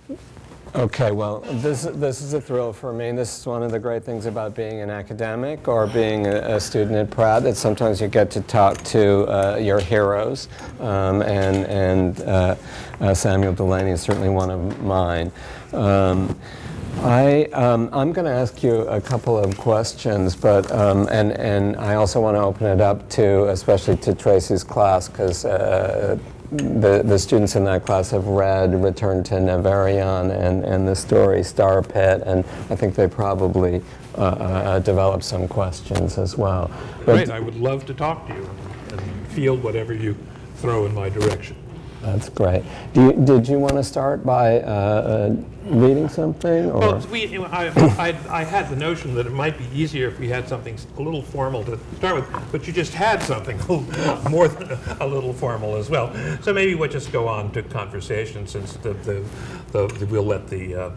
Okay, well, this is a thrill for me. This is one of the great things about being an academic or being a student at Pratt, that sometimes you get to talk to your heroes, and Samuel Delany is certainly one of mine. I'm going to ask you a couple of questions, but and I also want to open it up to, especially to Tracy's class, because the students in that class have read Return to Neverion and the story Star Pit, and I think they probably develop some questions as well. But great, I would love to talk to you and field whatever you throw in my direction. That's great. Did you want to start by reading something? Or? Well, I had the notion that it might be easier if we had something a little formal to start with, but you just had something more than a little formal as well. So maybe we'll just go on to conversation, since we'll let the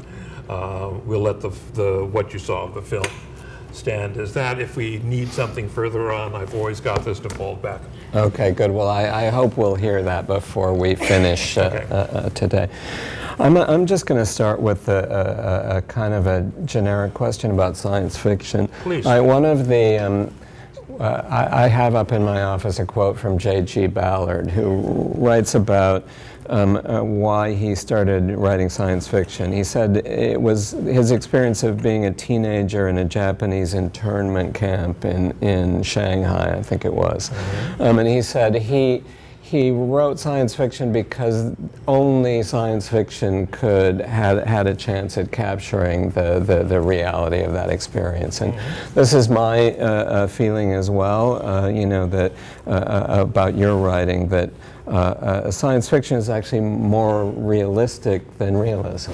what you saw of the film stand as that. If we need something further on, I've always got this to fall back. Okay, good. Well, I hope we'll hear that before we finish today. I'm just going to start with a kind of a generic question about science fiction. Please. One of the I have up in my office a quote from J.G. Ballard, who writes about why he started writing science fiction. He said it was his experience of being a teenager in a Japanese internment camp in Shanghai, I think it was. And he said he wrote science fiction because only science fiction had a chance at capturing the reality of that experience. And this is my feeling as well, you know, that about your writing, that science fiction is actually more realistic than realism.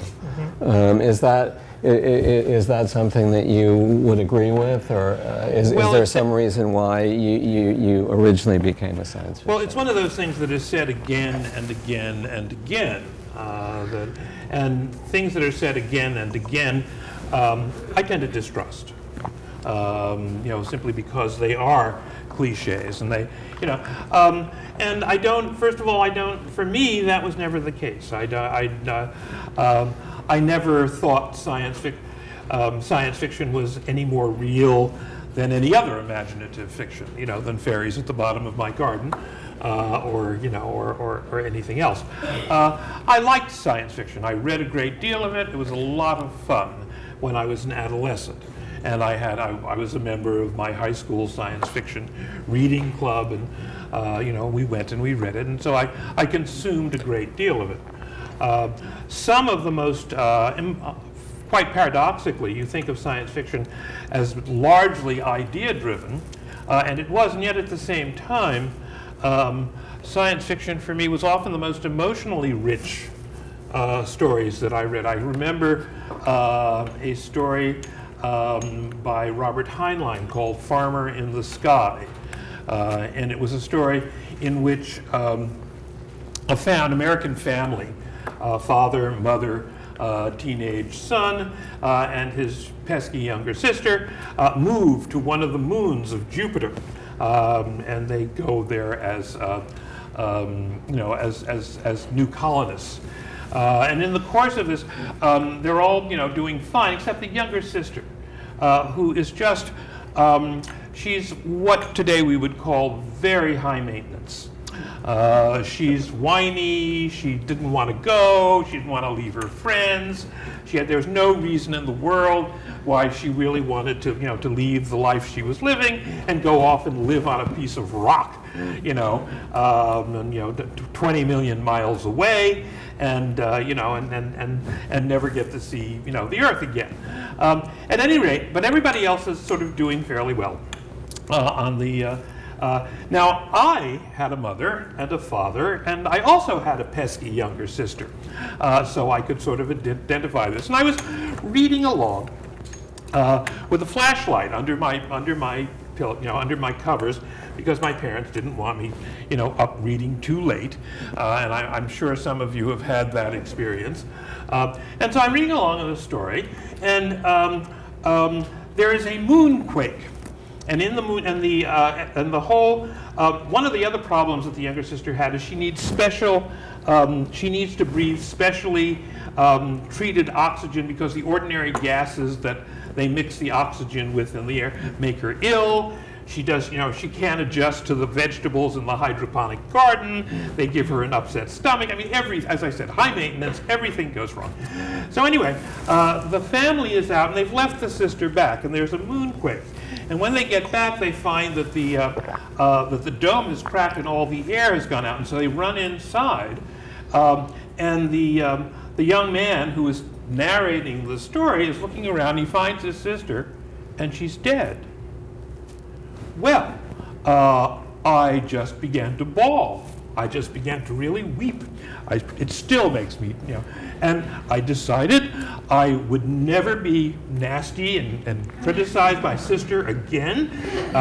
Is that something that you would agree with, or is there some reason why you originally became a science fiction? Well, it's one of those things that is said again and again and again, and things that are said again and again, I tend to distrust. You know, simply because they are cliches, and they, you know, and I don't. First of all, I don't. For me, that was never the case. I never thought science fiction was any more real than any other imaginative fiction, you know, than fairies at the bottom of my garden, or you know, or anything else. I liked science fiction. I read a great deal of it. It was a lot of fun when I was an adolescent, and I was a member of my high school science fiction reading club, and you know, we went and we read it, and so I consumed a great deal of it. Some of the most, quite paradoxically, you think of science fiction as largely idea-driven, and it was, and yet at the same time, science fiction for me was often the most emotionally rich stories that I read. I remember a story by Robert Heinlein called Farmer in the Sky, and it was a story in which an American family, father, mother, teenage son, and his pesky younger sister move to one of the moons of Jupiter, and they go there as you know, as new colonists. And in the course of this, they're all, you know, doing fine, except the younger sister, who is just she's what today we would call very high maintenance. She's whiny, she didn't want to go, she didn't want to leave her friends. There's no reason in the world why she really wanted to, you know, to leave the life she was living and go off and live on a piece of rock, you know, and, you know, 20 million miles away, and you know, and never get to see, you know, the Earth again. At any rate, but everybody else is sort of doing fairly well on the. Now, I had a mother and a father, and I also had a pesky younger sister, so I could sort of identify this. And I was reading along with a flashlight under my pillow, you know, under my covers, because my parents didn't want me, you know, up reading too late, and I'm sure some of you have had that experience. And so I'm reading along in the story, and there is a moonquake And in the moon, and the whole, one of the other problems that the younger sister had is she needs special, she needs to breathe specially treated oxygen, because the ordinary gases that they mix the oxygen with in the air make her ill. She does, she can't adjust to the vegetables in the hydroponic garden. They give her an upset stomach. I mean, as I said, high maintenance, everything goes wrong. So anyway, the family is out, and they've left the sister back, and there's a moonquake. And when they get back, they find that the dome is cracked and all the air has gone out, and so they run inside. And the young man who is narrating the story is looking around. He finds his sister, and she's dead. Well, I just began to bawl. I just began to really weep. It still makes me, And I decided I would never be nasty and criticize my sister again,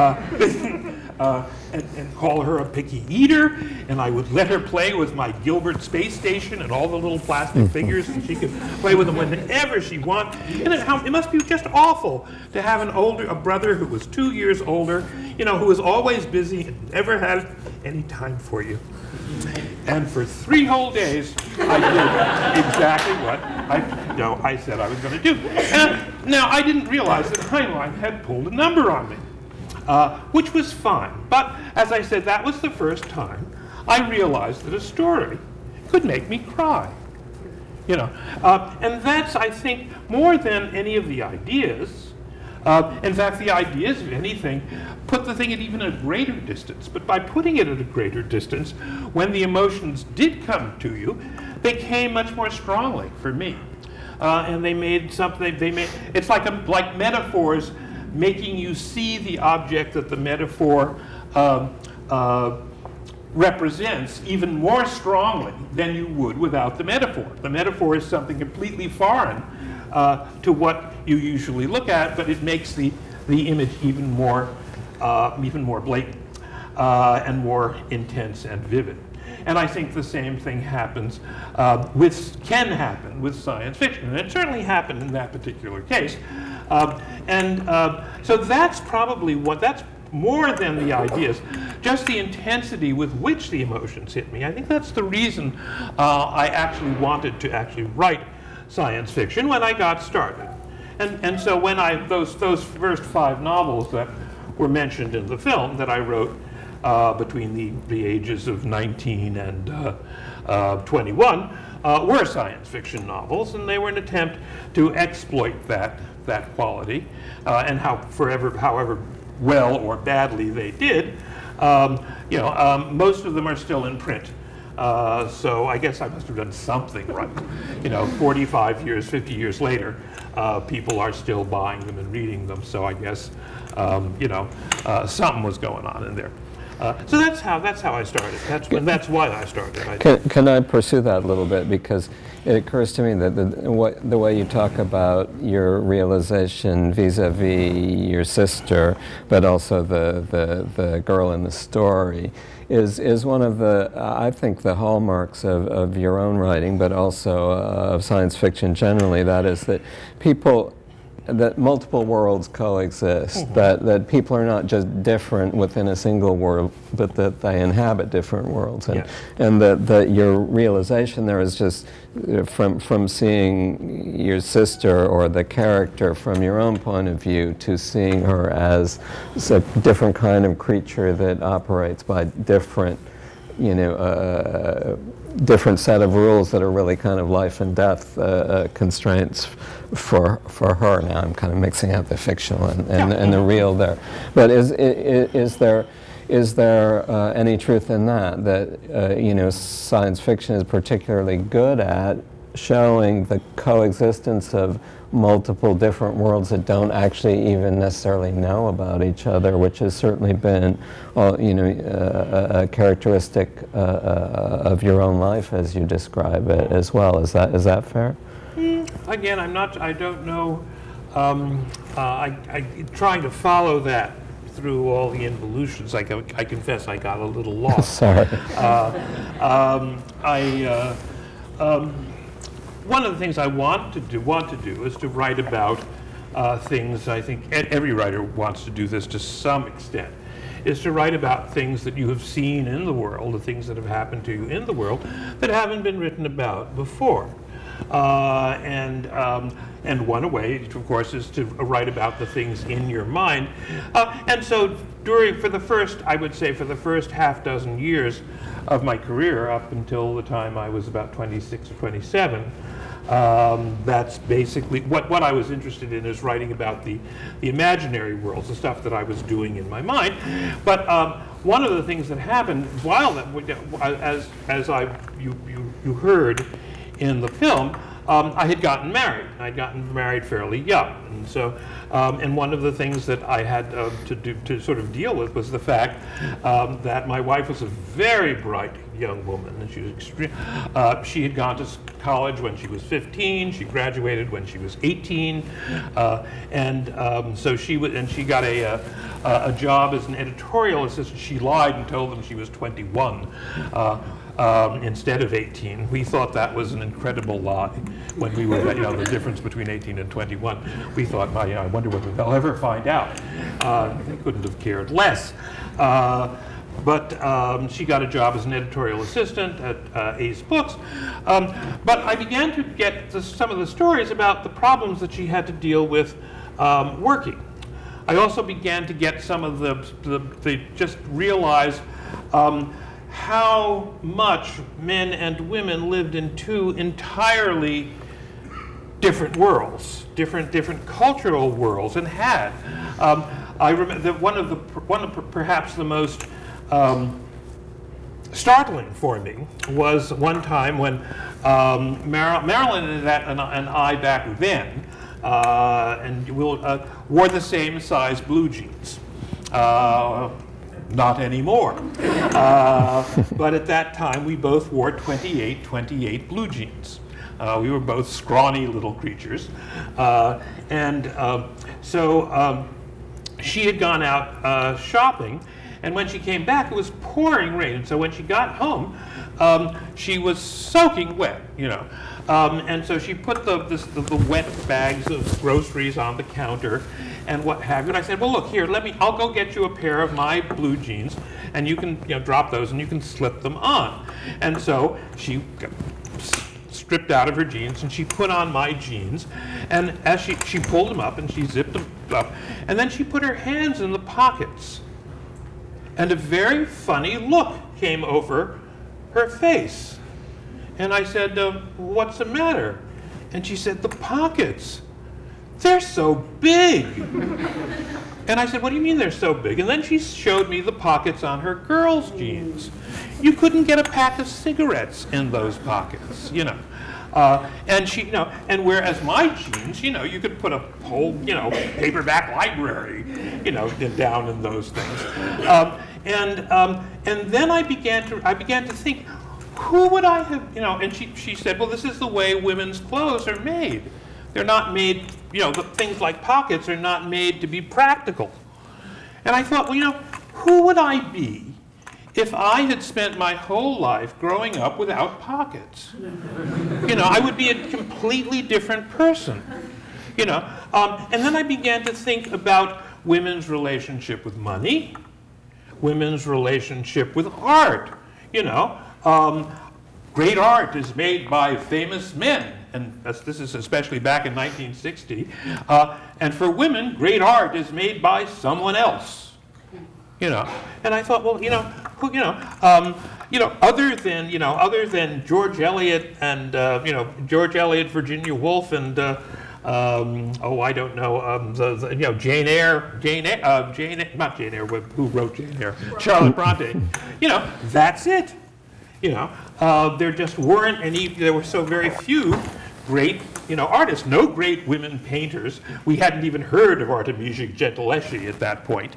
and call her a picky eater, and I would let her play with my Gilbert space station and all the little plastic figures, and she could play with them whenever she wanted. And it must be just awful to have a brother who was 2 years older, who was always busy and never had any time for you. And for 3 whole days, I did exactly what I said I was going to do. Now, I didn't realize that Heinlein had pulled a number on me, which was fine. But as I said, that was the first time I realized that a story could make me cry. And that's, I think, more than any of the ideas. In fact, the ideas, if anything, put the thing at even a greater distance. But by putting it at a greater distance, when the emotions did come to you, they came much more strongly for me. And they made something, it's like metaphors making you see the object that the metaphor represents even more strongly than you would without the metaphor. The metaphor is something completely foreign to what you usually look at, but it makes the image even more blatant and more intense and vivid. And I think the same thing happens can happen with science fiction, and it certainly happened in that particular case. So that's probably that's more than the ideas, just the intensity with which the emotions hit me. I think that's the reason I actually wanted to write science fiction when I got started. And so when those first 5 novels that were mentioned in the film that I wrote between the ages of 19 and 21 were science fiction novels, and they were an attempt to exploit that quality, and however well or badly they did, most of them are still in print. So I guess I must have done something right. 45 years, 50 years later, people are still buying them and reading them. So I guess, something was going on in there. So that's how I started. That's why I started. Can I pursue that a little bit, because it occurs to me that the way you talk about your realization vis-a-vis your sister, but also the girl in the story, is one of the I think the hallmarks of your own writing, but also of science fiction generally. That is that multiple worlds coexist, that people are not just different within a single world, but that they inhabit different worlds. And that your realization there is just from seeing your sister or the character from your own point of view to seeing her as a different kind of creature that operates by different different set of rules that are really kind of life and death constraints for her. Now I'm kind of mixing up the fictional and the real there. But is there any truth in that science fiction is particularly good at showing the coexistence of multiple different worlds that don't actually even necessarily know about each other, which has certainly been, a characteristic of your own life as you describe it as well. Is that fair? Again, I don't know. I'm trying to follow that through all the involutions. I confess I got a little lost. Sorry. One of the things I want to do is to write about things, I think every writer wants to do this to some extent, is to write about things that you have seen in the world, the things that have happened to you in the world that haven't been written about before. And one way, of course, is to write about the things in your mind. And so for the first, I would say, for the first half dozen years of my career, up until the time I was about 26 or 27, that's basically what I was interested in, is writing about the imaginary worlds, the stuff that I was doing in my mind. But one of the things that happened while that, you heard in the film, I had gotten married. I'd gotten married fairly young, and so, and one of the things that I had to do to sort of deal with was the fact that my wife was a very bright young woman, and she was extreme. She had gone to college when she was 15. She graduated when she was 18, so she got a job as an editorial assistant. She lied and told them she was 21. Instead of 18. We thought that was an incredible lie when we were, the difference between 18 and 21. We thought, well, I wonder whether they'll ever find out. They couldn't have cared less. But she got a job as an editorial assistant at Ace Books. But I began to get some of the stories about the problems that she had to deal with working. I also began to get some of just realize how much men and women lived in two entirely different worlds, different cultural worlds, and had. I remember that one of perhaps the most startling for me was one time when Marilyn and I back then wore the same size blue jeans. Not anymore. But at that time, we both wore 28 blue jeans. We were both scrawny little creatures. So she had gone out shopping, and when she came back, it was pouring rain. And so when she got home, she was soaking wet, and so she put the wet bags of groceries on the counter and what have you. And I said, well, look, here, I'll go get you a pair of my blue jeans, and you can drop those and you can slip them on. And so she stripped out of her jeans and she put on my jeans, and as she pulled them up and she zipped them up, and then she put her hands in the pockets, and a very funny look came over her face. And I said, what's the matter? And she said, the pockets. They're so big. And I said, what do you mean they're so big? And then she showed me the pockets on her girls' jeans. You couldn't get a pack of cigarettes in those pockets, and she, and whereas my jeans, you could put a whole, paperback library, down in those things. And then I began to think, who would I have, and she said, well, this is the way women's clothes are made. They're not made, the things like pockets are not made to be practical. And I thought, well, who would I be if I had spent my whole life growing up without pockets? I would be a completely different person. And then I began to think about women's relationship with money, women's relationship with art. Great art is made by famous men, and this is especially back in 1960. And for women, great art is made by someone else. And I thought, well, other than George Eliot and George Eliot, Virginia Woolf, and I don't know, Jane Eyre, not Jane Eyre, who wrote Jane Eyre? Charlotte Bronte. That's it. There just weren't any. There were so very few great, artists. No great women painters. We hadn't even heard of Artemisia Gentileschi at that point,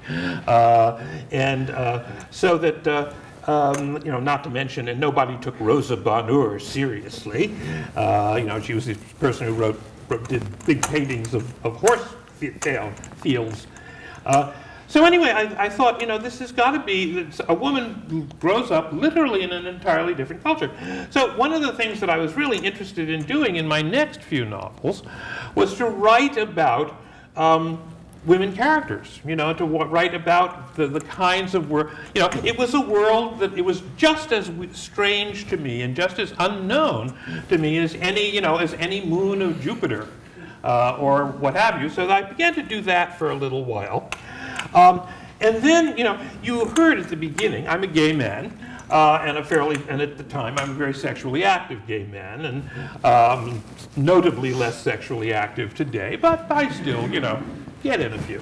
so that. Not to mention, and nobody took Rosa Bonheur seriously. She was the person who did big paintings of horse fields. So anyway, I thought, this has got to be, a woman who grows up literally in an entirely different culture. So one of the things that I was really interested in doing in my next few novels was to write about women characters, you know, to write about the kinds of work. You know, it was a world that it was just as strange to me and just as unknown to me as any, you know, as any moon of Jupiter or what have you. So I began to do that for a little while. And then, you know, you heard at the beginning, I'm a gay man. And at the time, I'm a very sexually active gay man, and notably less sexually active today, but I still, you know, get in a few.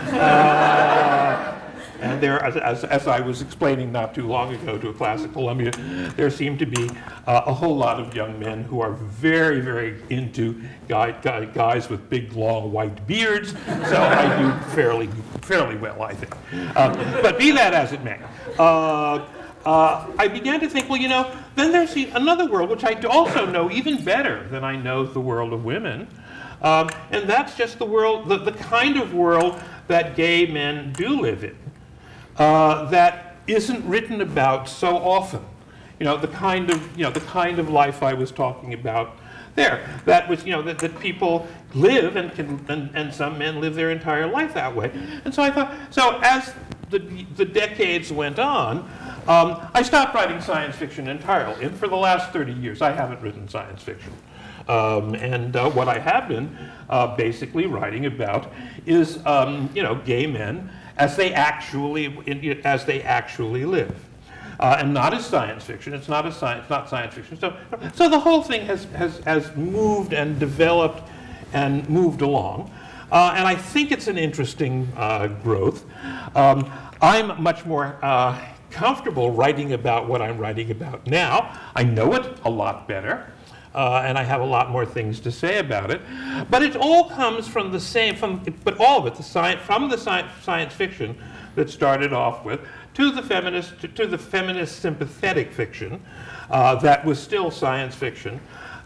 And there, as I was explaining not too long ago to a class at Columbia, there seem to be a whole lot of young men who are very, very into guys with big, long, white beards. So I do fairly well, I think. But be that as it may. I began to think, well, you know, then there's another world, which I also know even better than I know the world of women. And that's just the world, the kind of world that gay men do live in, that isn't written about so often. You know, the kind of life I was talking about there. That was, you know, that people live and some men live their entire life that way. And so I thought, so as the decades went on, I stopped writing science fiction entirely, and for the last 30 years I haven't written science fiction. What I have been basically writing about is, you know, gay men as they actually live, and not as science fiction. It's not science fiction. So the whole thing has moved and developed and moved along, and I think it's an interesting growth. I'm much more comfortable writing about what I'm writing about now. I know it a lot better, and I have a lot more things to say about it. But it all comes from the same, but all of it, from the science fiction that started off with, to the feminist sympathetic fiction that was still science fiction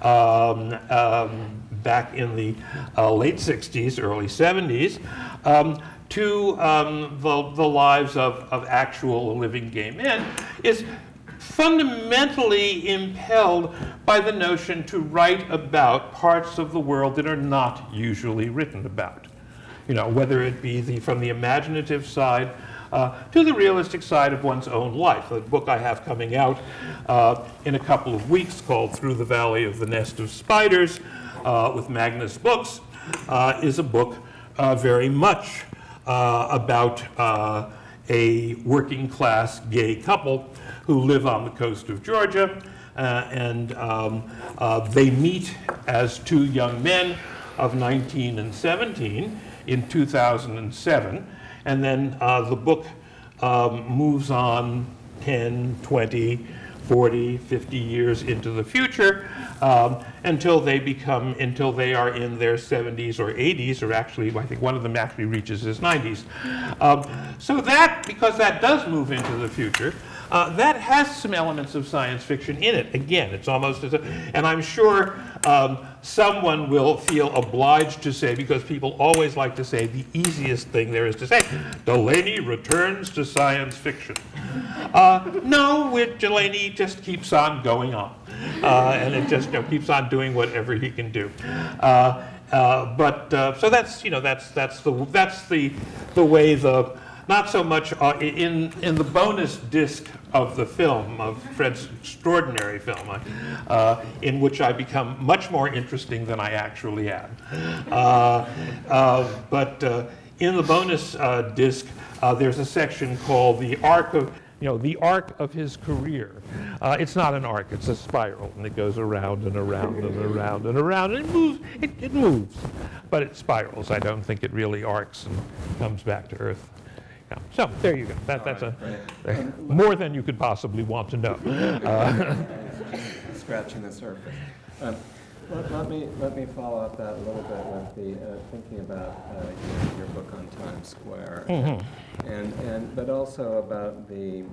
back in the late 60s, early 70s. To the lives of actual living gay men, is fundamentally impelled by the notion to write about parts of the world that are not usually written about. You know, whether it be from the imaginative side to the realistic side of one's own life. The book I have coming out in a couple of weeks, called Through the Valley of the Nest of Spiders, with Magnus Books, is a book very much about a working class gay couple who live on the coast of Georgia, and they meet as two young men of 19 and 17 in 2007, and then the book moves on 10, 20, 40, 50 years into the future, until they are in their 70s or 80s, or actually, I think one of them actually reaches his 90s. So that, because that does move into the future, that has some elements of science fiction in it. Again, it's almost as a, and I'm sure someone will feel obliged to say, because people always like to say the easiest thing there is to say, Delany returns to science fiction. No, Delany just keeps on going on, and it just, you know, keeps on doing whatever he can do. So that's, you know, that's the way the, not so much in the bonus disc of the film, of Fred's extraordinary film, in which I become much more interesting than I actually am. In the bonus disc, there's a section called the arc of, you know, the arc of his career. It's not an arc, it's a spiral, and it goes around and around and around and around, and it moves, it moves, but it spirals. I don't think it really arcs and comes back to Earth. Yeah. So there you go. That's more than you could possibly want to know. Scratching the surface. Let me follow up that a little bit with the thinking about your book on Times Square, but also about the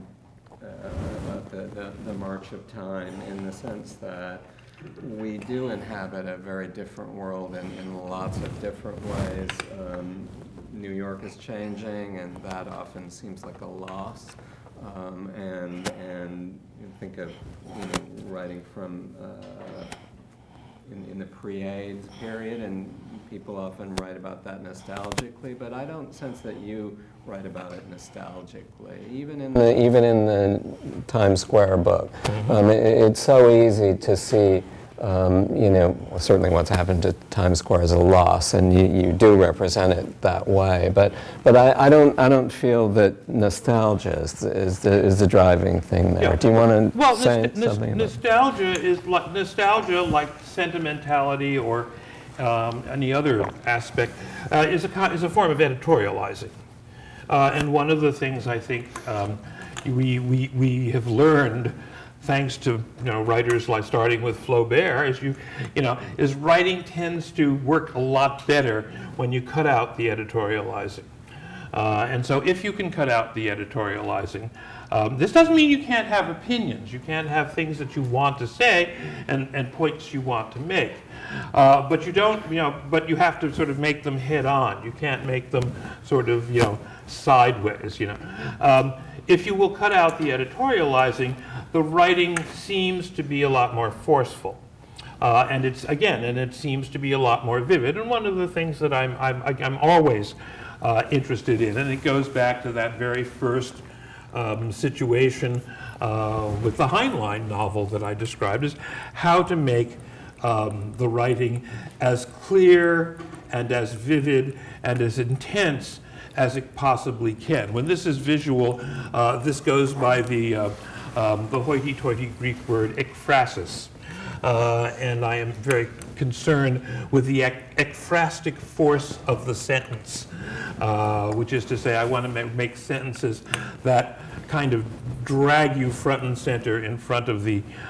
march of time, in the sense that we do inhabit a very different world in lots of different ways. New York is changing, and that often seems like a loss. And you think of, you know, writing from in the pre-AIDS period, and people often write about that nostalgically, but I don't sense that you write about it nostalgically. Even in the Times Square book, it's so easy to see. You know, certainly what's happened to Times Square is a loss, and you do represent it that way. But I don't feel that nostalgia is the driving thing there. Yeah. Do you want to say something? Nostalgia is like sentimentality or any other aspect is a form of editorializing, and one of the things I think we have learned, thanks to writers like starting with Flaubert, is writing tends to work a lot better when you cut out the editorializing. And so if you can cut out the editorializing, this doesn't mean you can't have opinions. You can't have things that you want to say and points you want to make. But you don't, but you have to sort of make them head on. You can't make them sort of, sideways, If you will cut out the editorializing, the writing seems to be a lot more forceful. And it seems to be a lot more vivid. And one of the things that I'm always interested in, and it goes back to that very first situation with the Heinlein novel that I described, is how to make the writing as clear and as vivid and as intense as it possibly can. When this is visual, this goes by the hoity-toity Greek word ekphrasis. And I am very concerned with the ekphrastic force of the sentence, which is to say I want to make sentences that kind of drag you front and center in front of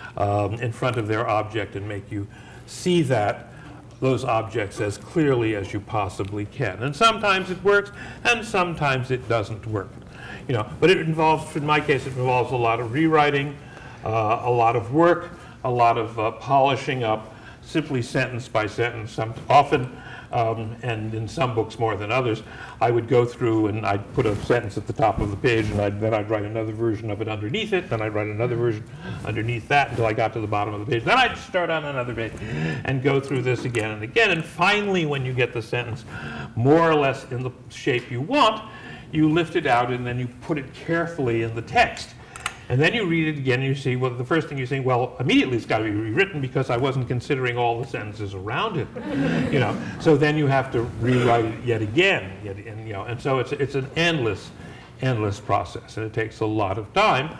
their object and make you see those objects as clearly as you possibly can. And sometimes it works, and sometimes it doesn't work. But it involves, in my case, it involves a lot of rewriting, a lot of work, a lot of polishing up, simply sentence by sentence. Often, and in some books more than others, I would go through and I'd put a sentence at the top of the page, and then I'd write another version of it underneath it, then I'd write another version underneath that until I got to the bottom of the page. Then I'd start on another page and go through this again and again. And finally, when you get the sentence more or less in the shape you want, you lift it out and then you put it carefully in the text. And then you read it again and you see, well, the first thing you say, well, immediately it's got to be rewritten because I wasn't considering all the sentences around it. So then you have to rewrite it yet again, and so it's an endless process, and it takes a lot of time.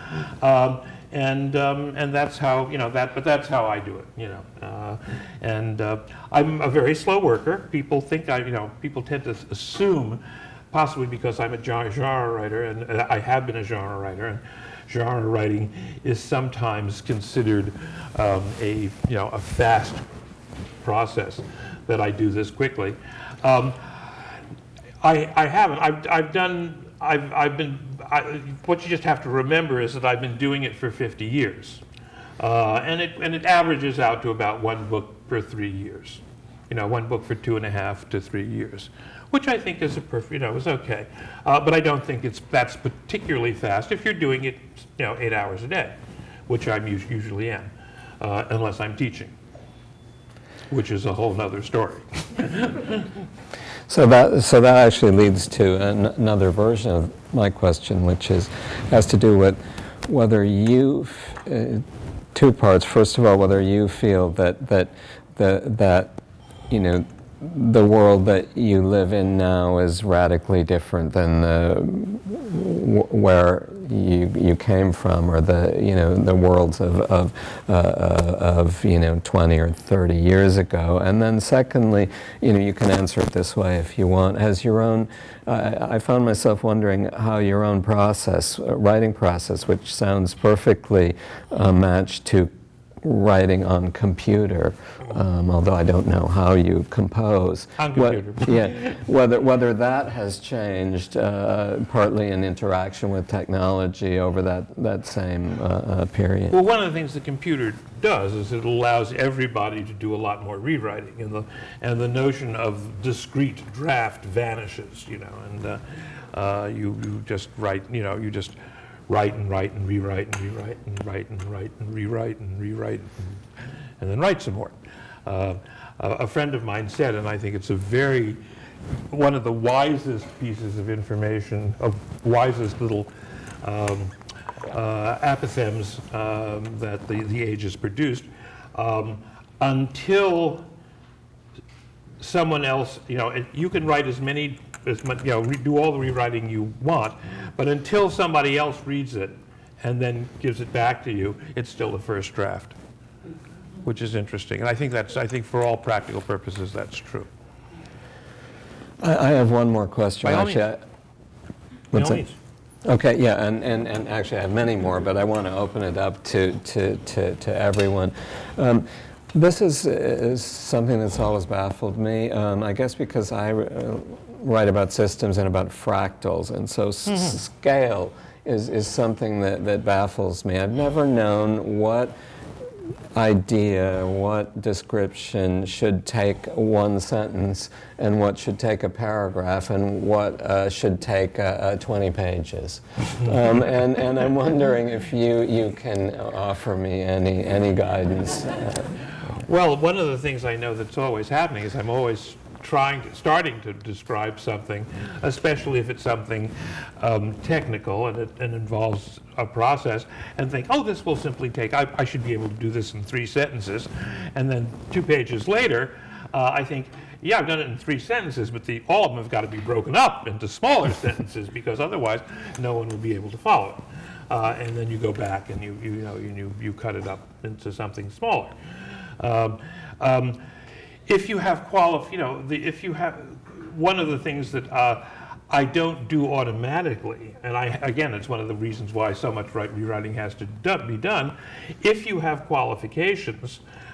And that's how, but that's how I do it, I'm a very slow worker. People think people tend to assume, possibly because I'm a genre writer, and I have been a genre writer, and genre writing is sometimes considered a fast process, that I do this quickly. I haven't. What you just have to remember is that I've been doing it for 50 years, and it averages out to about one book per 3 years. One book for 2.5 to 3 years, which I think is is okay. But I don't think that's particularly fast if you're doing it, 8 hours a day, which I usually am, unless I'm teaching, which is a whole other story. So that actually leads to another version of my question, which has to do with whether you, two parts. First of all, whether you feel that the world that you live in now is radically different than where you came from, or the worlds of 20 or 30 years ago. And then secondly, you can answer it this way if you want. Has your own, I found myself wondering how your own process, writing process, which sounds perfectly matched to writing on computer, although I don't know how you compose. On computer. Whether that has changed partly in interaction with technology over that same period. Well, one of the things the computer does is it allows everybody to do a lot more rewriting, and the notion of discrete draft vanishes, and you just write, you just write and write and rewrite and rewrite and write and write and rewrite and rewrite and then write some more. A friend of mine said, and I think it's one of the wisest pieces of information, wisest little apothegms that the age has produced, until someone else, you can write as much, do all the rewriting you want, but until somebody else reads it and then gives it back to you, it's still the first draft, which is interesting. And I think for all practical purposes, that's true. I have one more question. By all actually. means. Okay, yeah, and actually I have many more, but I want to open it up to everyone. This is something that's always baffled me, I guess because I write about systems and about fractals, and so scale is something that baffles me. I've never known what idea, what description should take one sentence and what should take a paragraph and what should take 20 pages. And I'm wondering if you can offer me any guidance. Well, one of the things I know that's always happening is I'm always starting to describe something, especially if it's something technical and it involves a process, and think, oh, this will simply take, I should be able to do this in 3 sentences. And then 2 pages later, I think, yeah, I've done it in 3 sentences, but all of them have got to be broken up into smaller sentences, because otherwise no one will be able to follow it. And then you go back and you cut it up into something smaller. If you have one of the things that I don't do automatically, and again, it's one of the reasons why so much rewriting has to be done. If you have qualifications,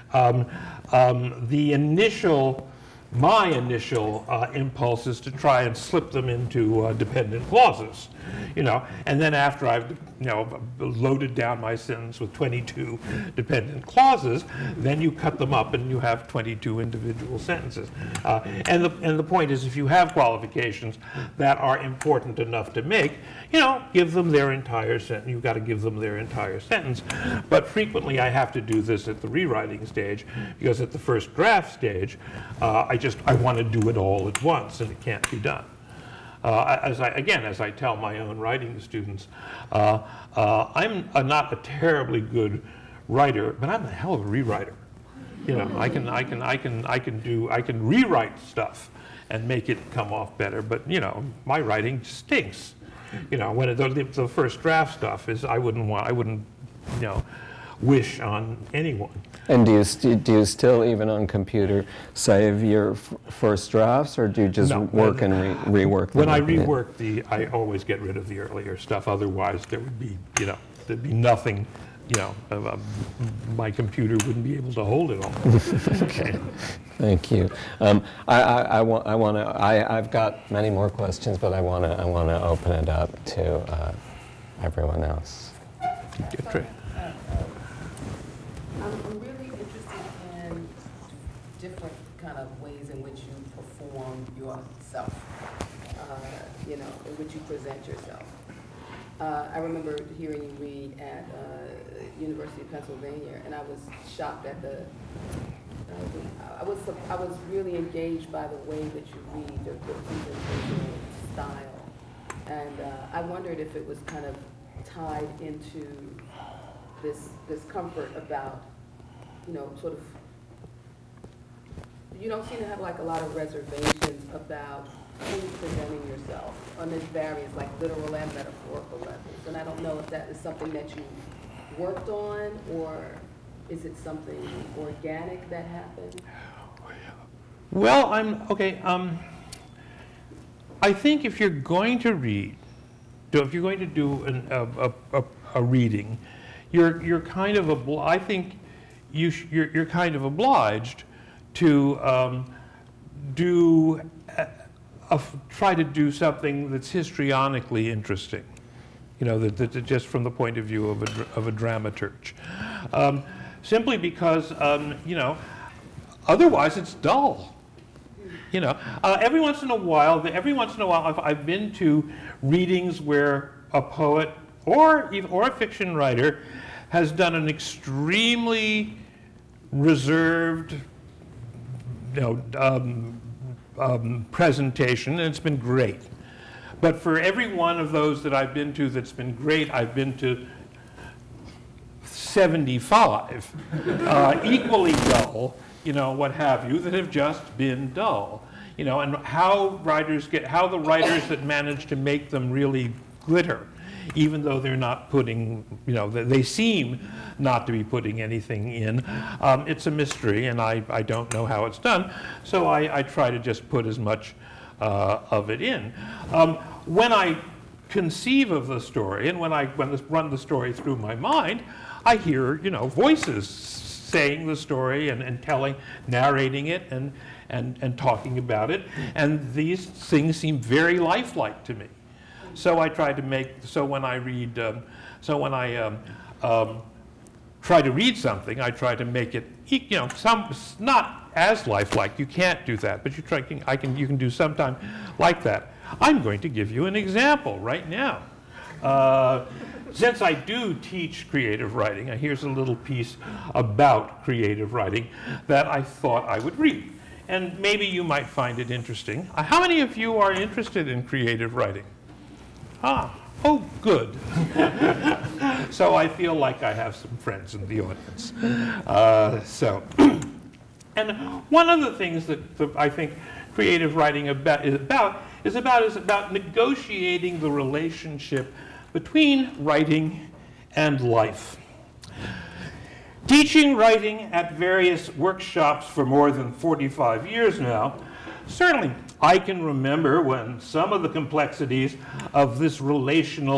my initial impulse is to try and slip them into dependent clauses, and then after I've loaded down my sentence with 22 dependent clauses, then you cut them up and you have 22 individual sentences. And the point is, if you have qualifications that are important enough to make, give them their entire sentence. You've got to give them their entire sentence. But frequently I have to do this at the rewriting stage, because at the first draft stage, I want to do it all at once, and it can't be done. As I tell my own writing students, I'm not a terribly good writer, but I'm a hell of a rewriter. I can rewrite stuff and make it come off better, but my writing stinks. When the first draft stuff is, I wouldn't wish on anyone. And do you still, even on computer, save your first drafts, or do you just work and rework them? When I rework I always get rid of the earlier stuff. Otherwise, there would be, there'd be nothing, my computer wouldn't be able to hold it all. Okay, thank you. I've got many more questions, but I want to open it up to everyone else. Great. I'm really interested in different kind of ways in which you perform yourself, in which you present yourself. I remember hearing you read at University of Pennsylvania, and I was shocked at I was really engaged by the way that you read, the presentational style, and I wondered if it was kind of tied into this comfort about, sort of, you don't seem to have like a lot of reservations about who's presenting yourself on this various like literal and metaphorical levels. And I don't know if that is something that you worked on, or is it something organic that happened? Well, I think if you're going to read, if you're going to do a reading, you're kind of I think you're kind of obliged to try to do something that's histrionically interesting, that just from the point of view of a dramaturge, simply because otherwise it's dull. Every once in a while I've been to readings where a poet or a fiction writer has done an extremely reserved, presentation, and it's been great. But for every one of those that I've been to that's been great, I've been to 75, equally dull, what have you, that have just been dull. And how the writers that manage to make them really glitter, even though they're not putting, they seem not to be putting anything in. It's a mystery, and I don't know how it's done, so I try to just put as much of it in. When I conceive of the story, and when I run the story through my mind, I hear, voices saying the story and narrating it and talking about it, and these things seem very lifelike to me. So I try to when I read, try to read something, I try to make it, not as lifelike. You can't do that, but you can do sometime like that. I'm going to give you an example right now. Since I do teach creative writing, here's a little piece about creative writing that I thought I would read. And maybe you might find it interesting. How many of you are interested in creative writing? Oh, good. So I feel like I have some friends in the audience. And one of the things that I think creative writing is about negotiating the relationship between writing and life. Teaching writing at various workshops for more than 45 years now, certainly I can remember when some of the complexities of this relation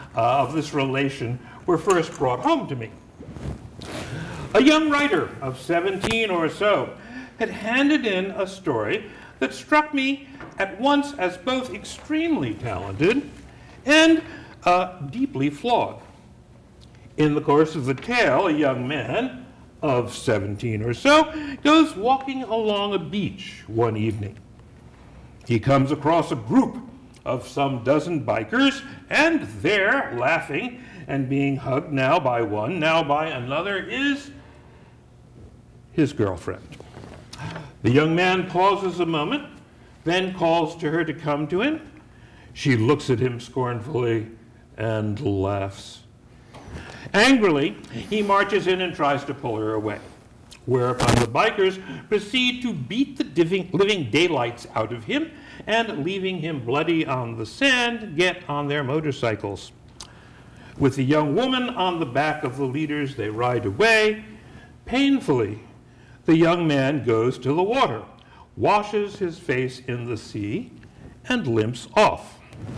were first brought home to me. A young writer of 17 or so had handed in a story that struck me at once as both extremely talented and deeply flawed. In the course of the tale, a young man of 17 or so goes walking along a beach one evening. He comes across a group of some dozen bikers, and there, laughing and being hugged now by one, now by another, is his girlfriend. The young man pauses a moment, then calls to her to come to him. She looks at him scornfully and laughs. Angrily, he marches in and tries to pull her away, whereupon the bikers proceed to beat the living daylights out of him, and leaving him bloody on the sand, get on their motorcycles. With the young woman on the back of the leaders, they ride away. Painfully, the young man goes to the water, washes his face in the sea, and limps off.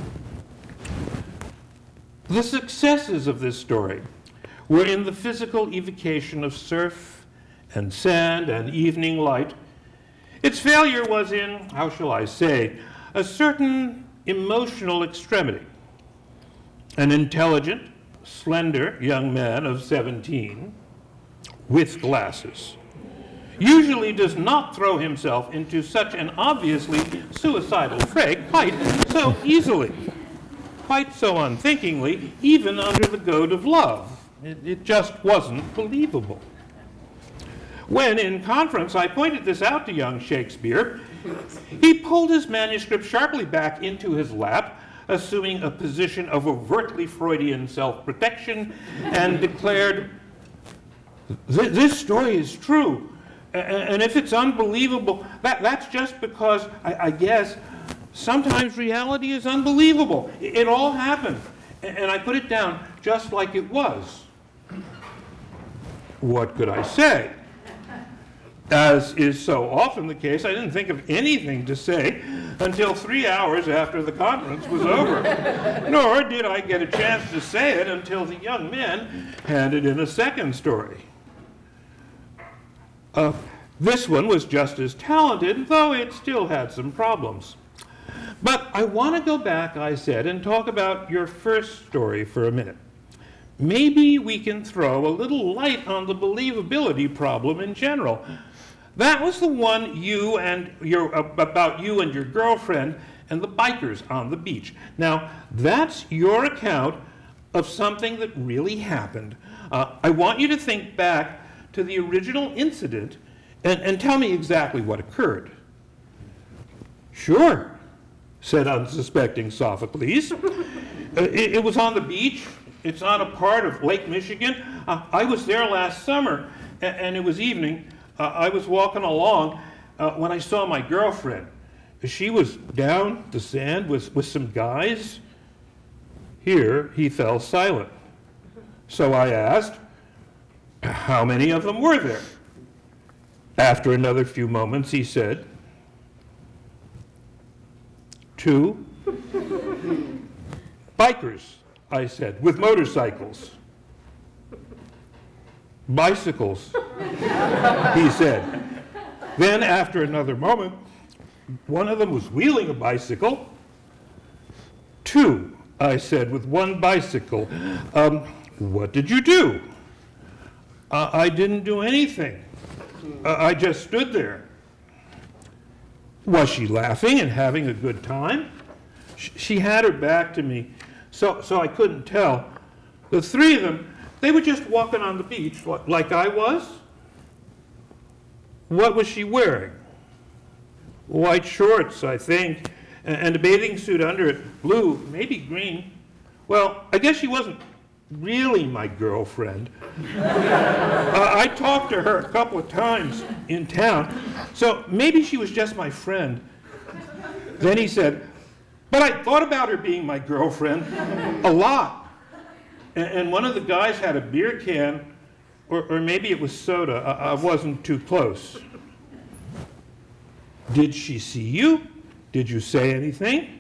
The successes of this story were in the physical evocation of surf and sand and evening light. Its failure was in, how shall I say, a certain emotional extremity. An intelligent, slender young man of 17, with glasses, usually does not throw himself into such an obviously suicidal fray quite so easily, quite so unthinkingly, even under the goad of love. It just wasn't believable. When, in conference, I pointed this out to young Shakespeare, he pulled his manuscript sharply back into his lap, assuming a position of overtly Freudian self-protection, and declared, "This story is true. And if it's unbelievable, that's just because, I guess, sometimes reality is unbelievable. It all happened." And I put it down just like it was. What could I say? As is so often the case, I didn't think of anything to say until 3 hours after the conference was over. Nor did I get a chance to say it until the young man handed in a second story. This one was just as talented, though it still had some problems. But I want to go back, I said, and talk about your first story for a minute. Maybe we can throw a little light on the believability problem in general. That was the one about you and your girlfriend and the bikers on the beach. Now, that's your account of something that really happened. I want you to think back to the original incident And tell me exactly what occurred. Sure, said unsuspecting Sophocles. It was on the beach. It's on a part of Lake Michigan. I was there last summer, and it was evening. I was walking along when I saw my girlfriend. She was down the sand with some guys. Here, he fell silent. So I asked, how many of them were there? After another few moments, he said, 2. Bikers, I said, with motorcycles. Bicycles, he said. Then, after another moment, one of them was wheeling a bicycle. 2, I said, with one bicycle. What did you do? I didn't do anything. I just stood there. Was she laughing and having a good time? She had her back to me, so I couldn't tell. The 3 of them, they were just walking on the beach like I was. What was she wearing? White shorts, I think, and a bathing suit under it, blue, maybe green. Well, I guess she wasn't really my girlfriend. I talked to her a couple of times in town, so maybe she was just my friend. Then he said, but I thought about her being my girlfriend a lot. And one of the guys had a beer can, or maybe it was soda. I wasn't too close. Did she see you? Did you say anything?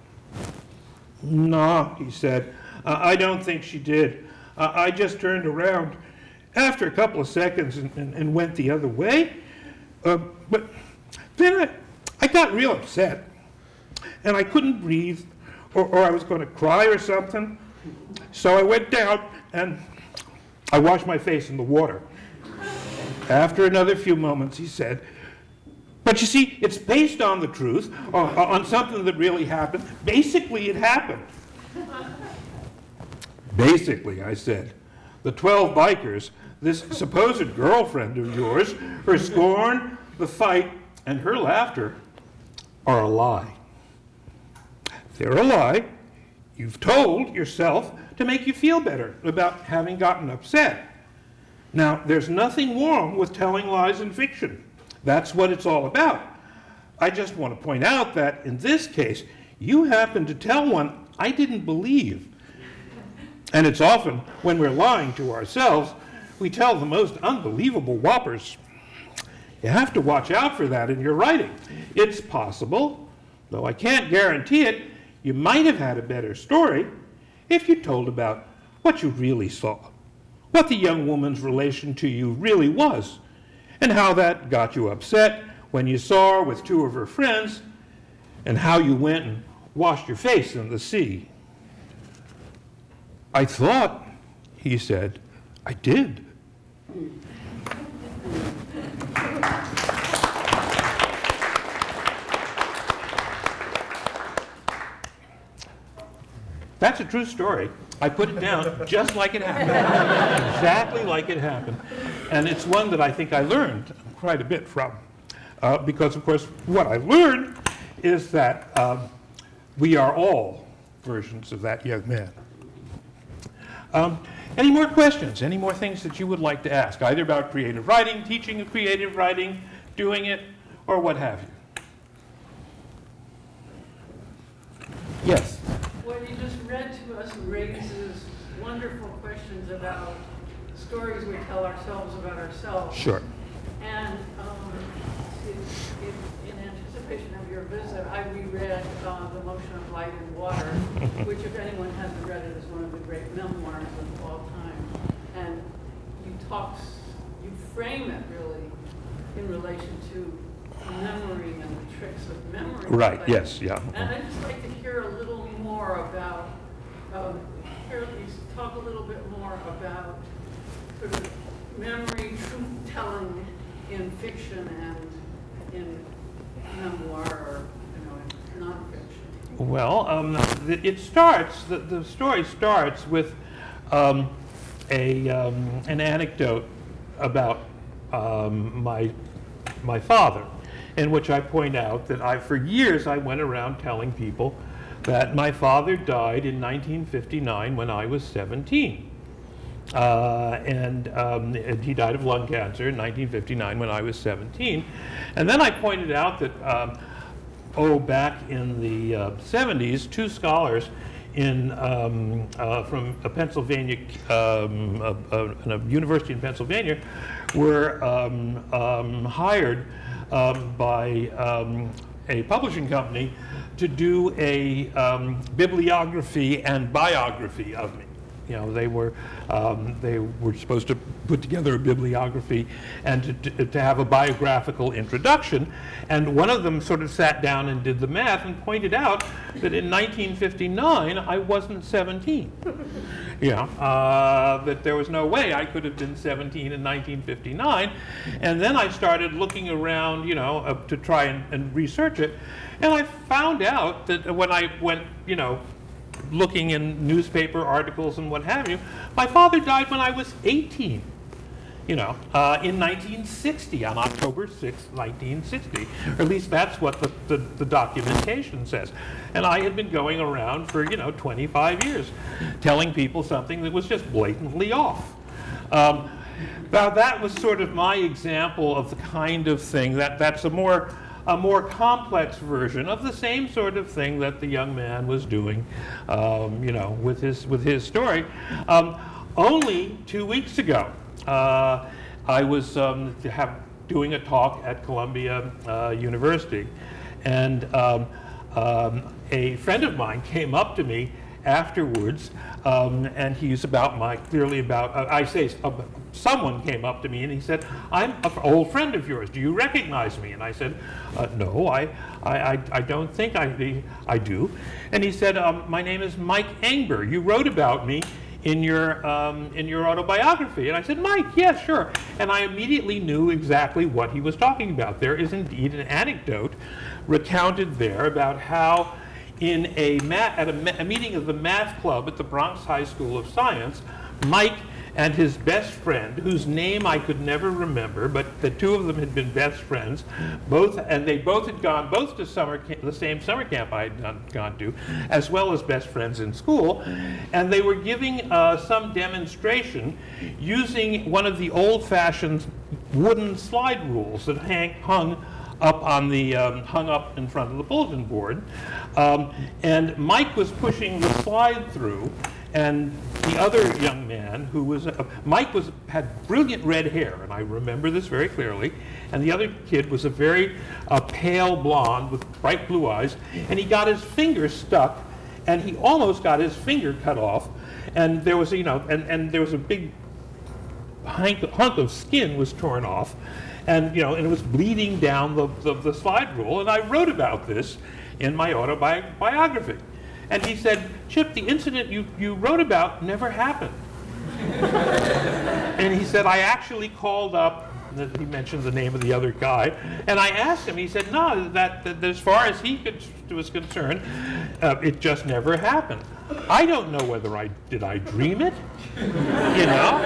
No, he said. I don't think she did. I just turned around after a couple of seconds and went the other way. But then I got real upset, and I couldn't breathe, or I was going to cry or something. So I went down and I washed my face in the water. After another few moments, he said, but you see, it's based on the truth, on something that really happened. Basically, it happened. Basically, I said, the 12 bikers, this supposed girlfriend of yours, her scorn, the fight, and her laughter are a lie. They're a lie you've told yourself to make you feel better about having gotten upset. Now, there's nothing wrong with telling lies in fiction. That's what it's all about. I just want to point out that in this case, you happen to tell one I didn't believe. And it's often when we're lying to ourselves, we tell the most unbelievable whoppers. You have to watch out for that in your writing. It's possible, though I can't guarantee it, you might have had a better story if you told about what you really saw, what the young woman's relation to you really was, and how that got you upset when you saw her with 2 of her friends, and how you went and washed your face in the sea. I thought, he said, I did. That's a true story. I put it down just like it happened, exactly like it happened. And it's one that I think I learned quite a bit from. Because, of course, what I learned is that we are all versions of that young man. Any more questions? Any more things that you would like to ask, either about creative writing, teaching of creative writing, doing it, or what have you? Yes? What you just read to us raises wonderful questions about stories we tell ourselves about ourselves. Sure. And in anticipation of your visit, I reread The Motion of Light and Water, which, if anyone hasn't read it, is one of the great memoirs of all time. And you frame it really in relation to memory and the tricks of memory. Right, yes, yeah. And I'd just like to hear a little more about, talk a little bit more about sort of memory, truth-telling in fiction and in memoir or, in nonfiction. Well, it starts, the story starts with an anecdote about my my father, in which I point out that for years I went around telling people that my father died in 1959 when I was 17. And he died of lung cancer in 1959 when I was 17. And then I pointed out that, back in the 70s, two scholars from a Pennsylvania, a university in Pennsylvania, were hired by a publishing company to do a bibliography and biography of me. You know, they were supposed to put together a bibliography and to have a biographical introduction. And one of them sort of sat down and did the math and pointed out that in 1959 I wasn't 17. You know, that there was no way I could have been 17 in 1959. And then I started looking around, you know, to try and research it. And I found out that when I went, you know, looking in newspaper articles and what have you, my father died when I was 18, you know, in 1960, on October 6, 1960. Or at least that's what the documentation says. And I had been going around for, you know, 25 years telling people something that was just blatantly off. Now that was sort of my example of the kind of thing that's a more complex version of the same sort of thing that the young man was doing, you know, with his story. Only 2 weeks ago, I was doing a talk at Columbia University, and a friend of mine came up to me afterwards, and he's someone came up to me and he said, "I'm an old friend of yours. Do you recognize me?" And I said, "No, I don't think I do." And he said, "My name is Mike Engber. You wrote about me in your autobiography." And I said, "Mike, yeah, sure." And I immediately knew exactly what he was talking about. There is indeed an anecdote recounted there about how in at a meeting of the math club at the Bronx High School of Science, Mike and his best friend, whose name I could never remember, but the two of them had been best friends, they both had gone to the same summer camp I had gone to, as well as best friends in school, and they were giving some demonstration using one of the old-fashioned wooden slide rules that hung up in front of the bulletin board, and Mike was pushing the slide through, and the other young man who was, Mike had brilliant red hair, and I remember this very clearly, and the other kid was a very pale blonde with bright blue eyes, and he got his finger stuck, and he almost got his finger cut off, and there was, you know, and there was a big hunk of skin was torn off, and, you know, and it was bleeding down the slide rule, and I wrote about this in my autobiography. And he said, "Chip, the incident you wrote about never happened." And he said, "I actually called up," he mentioned the name of the other guy, and I asked him, he said, "No, that as far as he was concerned, it just never happened." I don't know whether did I dream it, you know,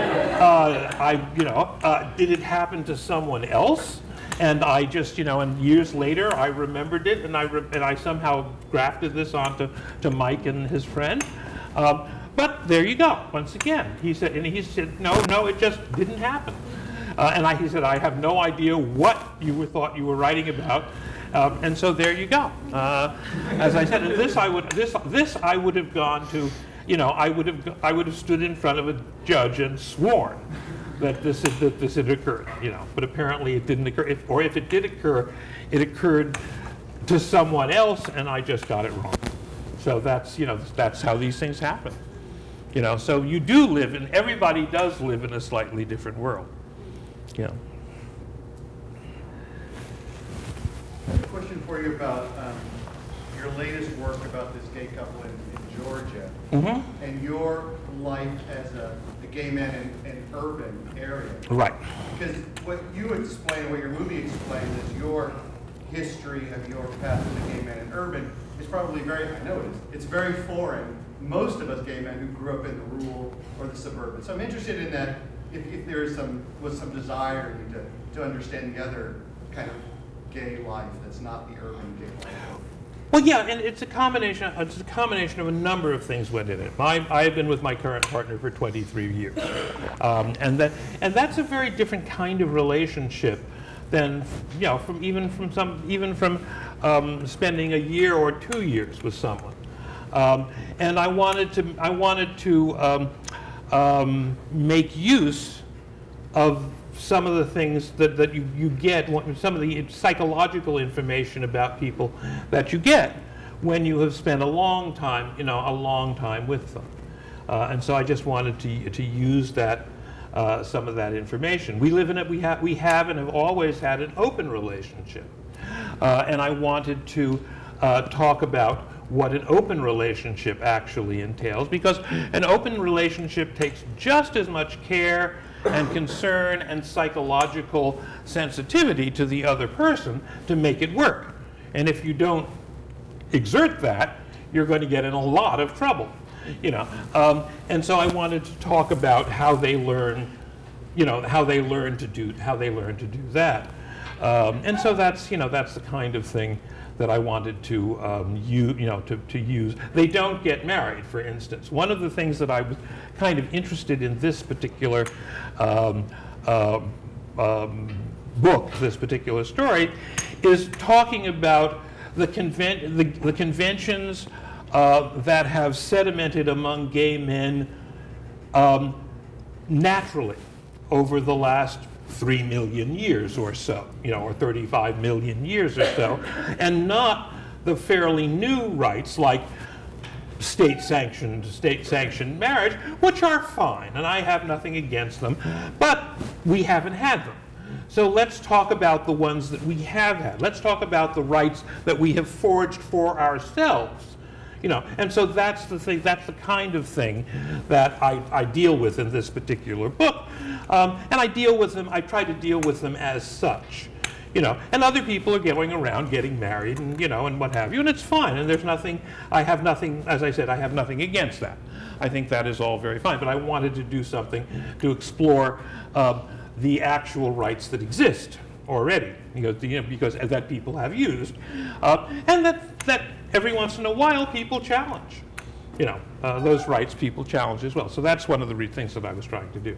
did it happen to someone else? And I just, you know, and years later I remembered it, and I somehow grafted this onto Mike and his friend. But there you go. Once again, he said, no, it just didn't happen. He said, "I have no idea what you thought you were writing about." And so there you go. As I said, this I would have gone to, you know, I would have stood in front of a judge and sworn that this had occurred, you know. But apparently it didn't occur. If it did occur, it occurred to someone else, and I just got it wrong. So that's, you know, that's how these things happen. You know, so you do live in, everybody does live in a slightly different world. You know. I have a question for you about your latest work about this gay couple in Georgia, and your life as a gay man in an urban area. Right. Because what you explain, what your movie explains, is your history of your path as a gay man in urban is probably very, I know it is, it's very foreign. Most of us gay men who grew up in the rural or the suburban. So I'm interested in that, if there is was some desire to understand the other kind of gay life that's not the urban gay life? Well, yeah, and it's a combination. It's a combination of a number of things went in it. I have been with my current partner for 23 years, and that's a very different kind of relationship than, you know, even from spending a year or 2 years with someone. And I wanted to make use of some of the things that you get, some of the psychological information about people that you get when you have spent a long time with them. And so I just wanted to use that, some of that information. We live in it. We have and have always had an open relationship, and I wanted to talk about what an open relationship actually entails, because an open relationship takes just as much care and concern and psychological sensitivity to the other person to make it work. And if you don't exert that, you're going to get in a lot of trouble, you know. And so I wanted to talk about how they learn, you know, how they learn to do that. And so that's the kind of thing that I wanted to use. They don't get married, for instance. One of the things that I was kind of interested in this particular book, this particular story, is talking about the conventions that have sedimented among gay men naturally over the last 3 million years or so, you know, or 35 million years or so, and not the fairly new rights like state-sanctioned marriage, which are fine, and I have nothing against them, but we haven't had them. So let's talk about the ones that we have had. Let's talk about the rights that we have forged for ourselves. You know, and so that's the thing. That's the kind of thing that I deal with in this particular book, and I deal with them. I try to deal with them as such, you know. And other people are going around getting married, and you know, and what have you, and it's fine. And there's nothing. I have nothing. As I said, I have nothing against that. I think that is all very fine. But I wanted to do something to explore the actual rights that exist already, because that people have used, and that every once in a while people challenge, you know, those rights people challenge as well. So that's one of the things that I was trying to do.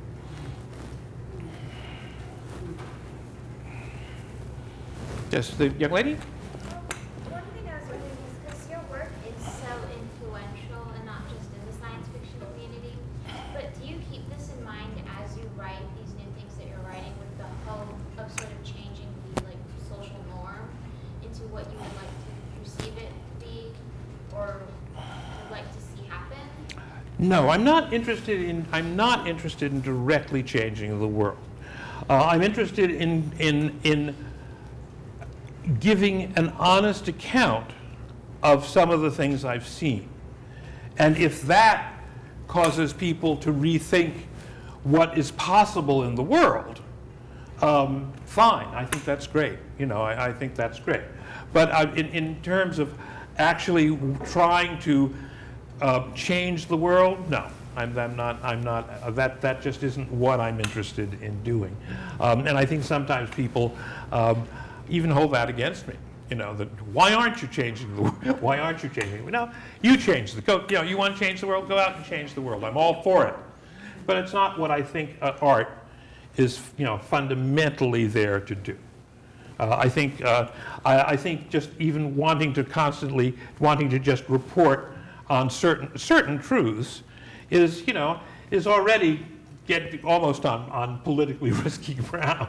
Yes, the young lady? One thing I was wondering is, because your work is so influential, and not just in the science fiction community, but do you keep this in mind as you write these new things that you're writing, with the hope of sort of changing the social norm into what you would like to perceive it to be, or would like to see happen? No, I'm not interested in directly changing the world. I'm interested in giving an honest account of some of the things I've seen. And if that causes people to rethink what is possible in the world, fine, I think that's great. You know, I think that's great. But in terms of actually trying to change the world, no. I'm not, that just isn't what I'm interested in doing. And I think sometimes people even hold that against me. You know, that why aren't you changing the world? Why aren't you changing it? No, you change the code. You know, you want to change the world, go out and change the world. I'm all for it. But it's not what I think art is, you know, fundamentally there to do. I think just even wanting to just report on certain truths is, you know, is already almost on politically risky ground.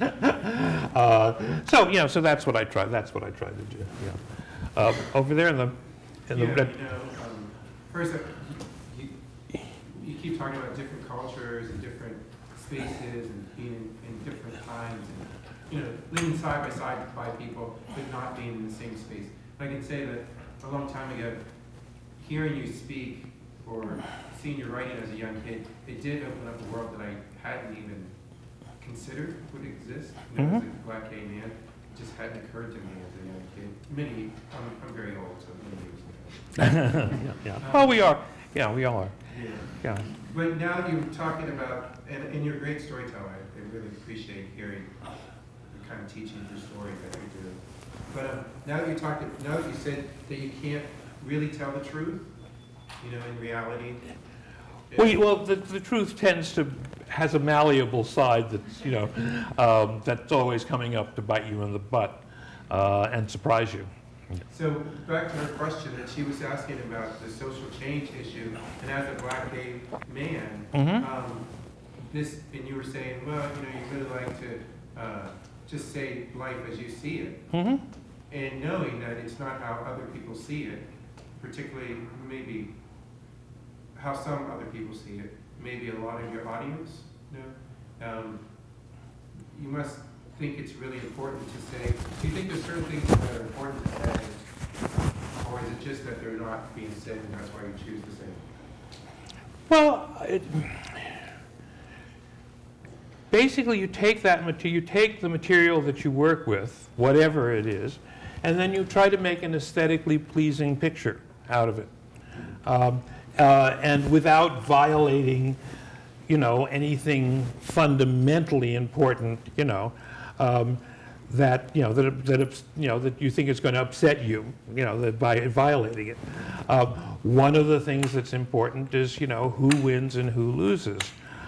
So you know, so that's what I try. That's what I try to do. Yeah. Over there in the red. You know, first, you keep talking about different cultures and different spaces and being in different times, and you know, living side by side by people, but not being in the same space. I can say that a long time ago, hearing you speak or seeing your writing as a young kid, it did open up a world that I hadn't even considered would exist. You know, as a black gay man, it just hadn't occurred to me as a young kid. I'm very old, so many years ago. Yeah. Well, we are. Yeah, we all are. Yeah. But now that you're talking about, and you're a great storyteller, I really appreciate hearing the kind of teaching through story that you do. But now that you said that you can't really tell the truth, you know, in reality. Well, the truth has a malleable side that's, you know, that's always coming up to bite you in the butt and surprise you. So back to her question that she was asking about the social change issue, and as a black gay man, and you were saying, well, you know, you really like to just say life as you see it, and knowing that it's not how other people see it, particularly maybe how some other people see it, maybe a lot of your audience, you know, you must think it's really important to say. Do you think there's certain things that are important to say, or is it just that they're not being said and that's why you choose to say them? Well, basically you take the material that you work with, whatever it is, and then you try to make an aesthetically pleasing picture out of it, and without violating, you know, anything fundamentally important, you know, that you think is going to upset you, you know, by violating it. One of the things that's important is, you know, who wins and who loses.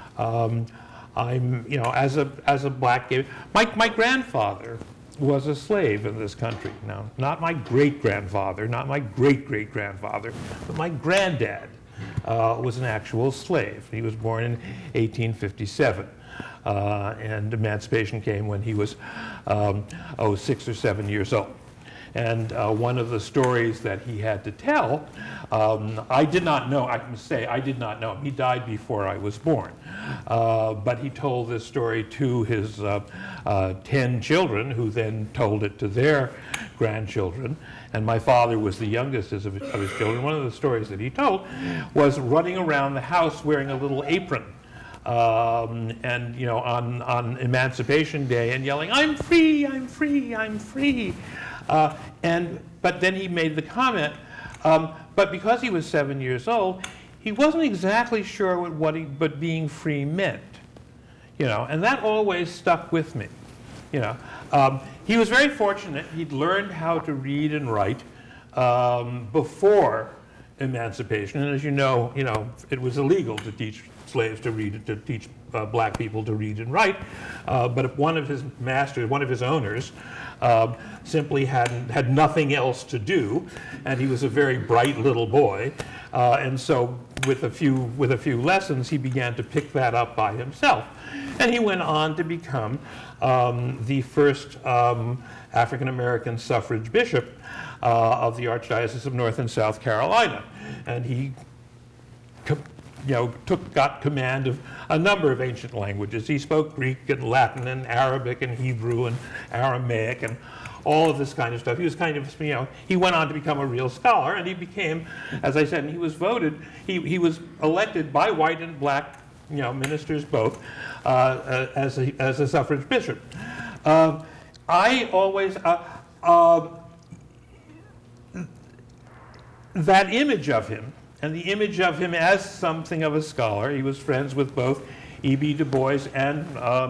I'm, you know, as a black gay, my grandfather was a slave in this country. Now, not my great-grandfather, not my great-great-grandfather, but my granddad was an actual slave. He was born in 1857. And emancipation came when he was 6 or 7 years old. And one of the stories that he had to tell, I did not know, I must say, I did not know him. He died before I was born. But he told this story to his 10 children, who then told it to their grandchildren. And my father was the youngest of his children. One of the stories that he told was running around the house wearing a little apron. And, you know, on Emancipation Day, and yelling, "I'm free, I'm free, I'm free." But then he made the comment, but because he was 7 years old, he wasn't exactly sure what being free meant, you know, and that always stuck with me, you know. He was very fortunate. He'd learned how to read and write before emancipation, and as you know, it was illegal to teach slaves to read, to teach black people to read and write, but one of his masters, one of his owners, simply had nothing else to do, and he was a very bright little boy, and so with a few lessons, he began to pick that up by himself, and he went on to become the first African-American suffrage bishop of the Archdiocese of North and South Carolina, and he got command of a number of ancient languages. He spoke Greek and Latin and Arabic and Hebrew and Aramaic and all of this kind of stuff. He was kind of, he went on to become a real scholar, and he became, as I said, and he was voted, he was elected by white and black, ministers both, as a suffrage bishop. I always, that image of him, and the image of him as something of a scholar, he was friends with both E.B. Du Bois and,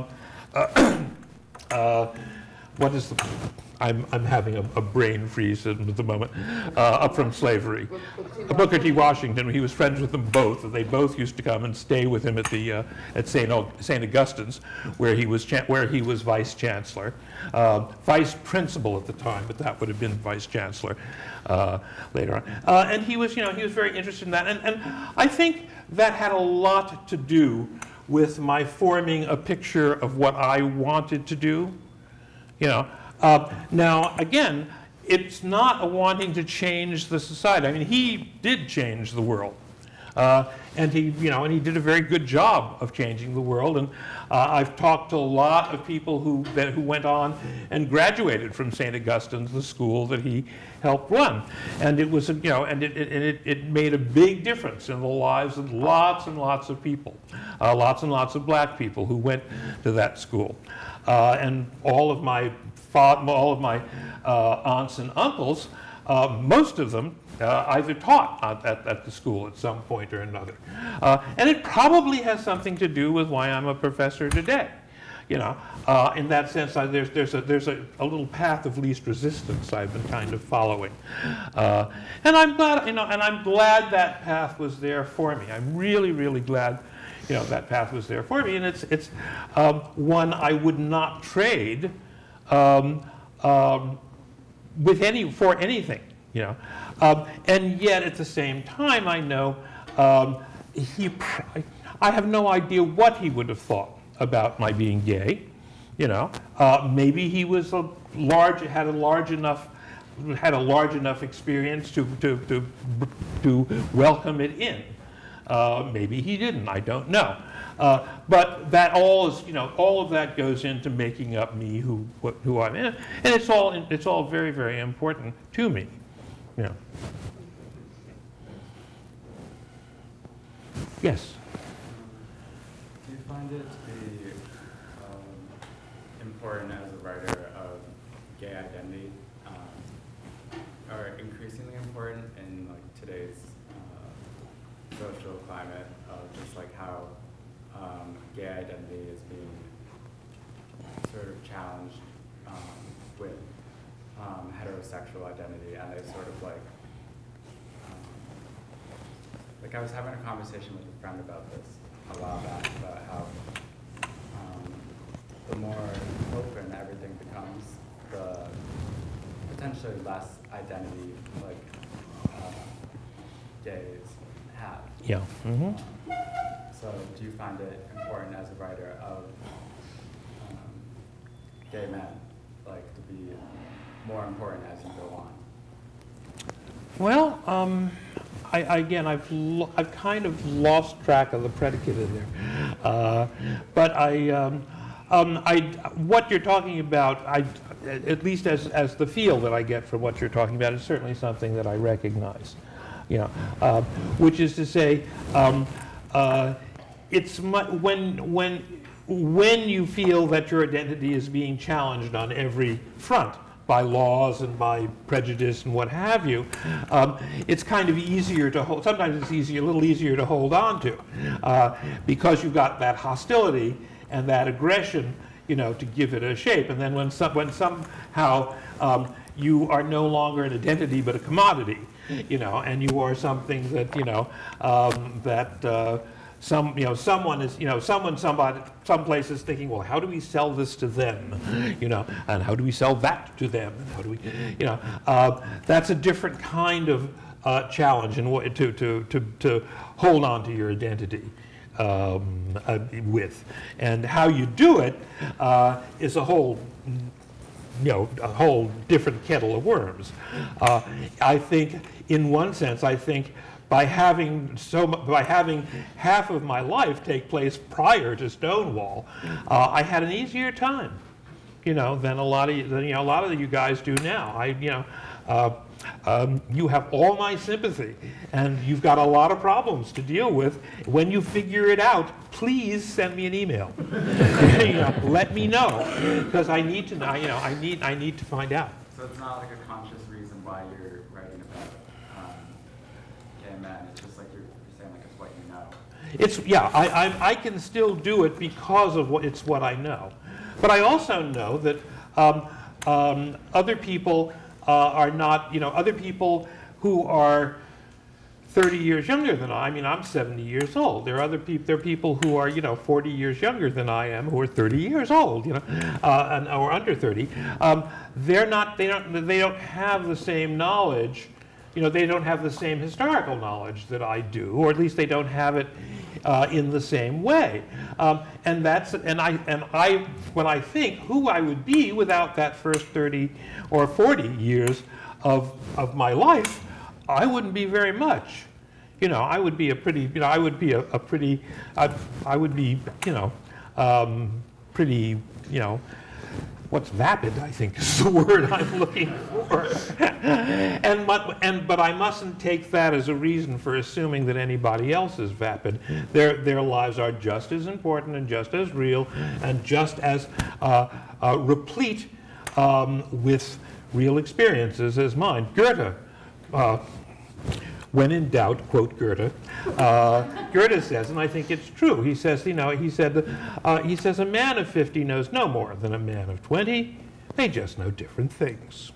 what is the, I'm having a brain freeze at the moment, Up From Slavery. Booker T. Washington, he was friends with them both, and they both used to come and stay with him at the at St. Augustine's, where he was vice chancellor, vice principal at the time, but that would have been vice chancellor later on. And he was, he was very interested in that, and I think that had a lot to do with my forming a picture of what I wanted to do. Now, again, it's not a wanting to change the society. I mean, he did change the world, and he did a very good job of changing the world. And I've talked to a lot of people who went on and graduated from St. Augustine's, the school that he helped run, and it was, it made a big difference in the lives of lots and lots of people, lots and lots of black people who went to that school, and all of my aunts and uncles, most of them either taught at the school at some point or another. And it probably has something to do with why I'm a professor today. You know, in that sense, there's a little path of least resistance I've been kind of following, and I'm glad, you know, and I'm glad that path was there for me. I'm really, really glad, you know, that path was there for me, and it's one I would not trade with for anything, you know, and yet at the same time, I know I have no idea what he would have thought about my being gay, you know. Maybe he was had a large enough experience to welcome it in. Maybe he didn't. I don't know. But that all is, you know, all of that goes into making up me who I'm in, and it's all very, very important to me, you know. Yes. Do you find it to be important as a writer of gay identity, or increasingly important in like today's social climate of just like how gay identity is being sort of challenged with heterosexual identity, and they sort of like I was having a conversation with a friend about this a while back, about how the more open everything becomes, the potentially less identity like gays have. Yeah. Mm-hmm. So do you find it important as a writer of gay men, like to be more important as you go on? Well, again, I've kind of lost track of the predicate in there, but what you're talking about, at least as the feel that I get from what you're talking about, is certainly something that I recognize, you know, which is to say, it's when you feel that your identity is being challenged on every front by laws and by prejudice and what have you, it's kind of easier to hold. Sometimes it's a little easier to hold on to, because you've got that hostility and that aggression, you know, to give it a shape. And then when somehow you are no longer an identity but a commodity, you know, and you are something that, you know, someplace is thinking, well, how do we sell this to them, you know, and how do we sell that to them, and how do we, you know, that's a different kind of challenge and to hold on to your identity with, and how you do it is a whole, you know, a whole different kettle of worms. I think, in one sense, I think by having half of my life take place prior to Stonewall, I had an easier time, you know, than a lot of you guys do now. You have all my sympathy, and you've got a lot of problems to deal with. When you figure it out, please send me an email. You know, let me know, because I need to know. You know, I need to find out. So it's not like a conscious reason why you're writing about gay men. It's just like you're saying, like, it's what you know. It's, yeah. I can still do it because of what I know, but I also know that other people are not, you know, other people who are 30 years younger than I mean, I'm 70 years old. There are people who are, you know, 40 years younger than I am, who are 30 years old, you know, or under 30. They don't have the same knowledge, you know, they don't have the same historical knowledge that I do, or at least they don't have it in the same way. And when I think who I would be without that first 30 or 40 years of my life, I wouldn't be very much. You know, I would be a pretty, you know, I would be I would be, you know, pretty, you know, what's vapid, I think, is the word I'm looking for. But I mustn't take that as a reason for assuming that anybody else is vapid. Their lives are just as important and just as real and just as replete with real experiences as mine. Goethe when in doubt, quote Goethe. Goethe says, and I think it's true. He says, you know, he says a man of 50 knows no more than a man of 20. They just know different things.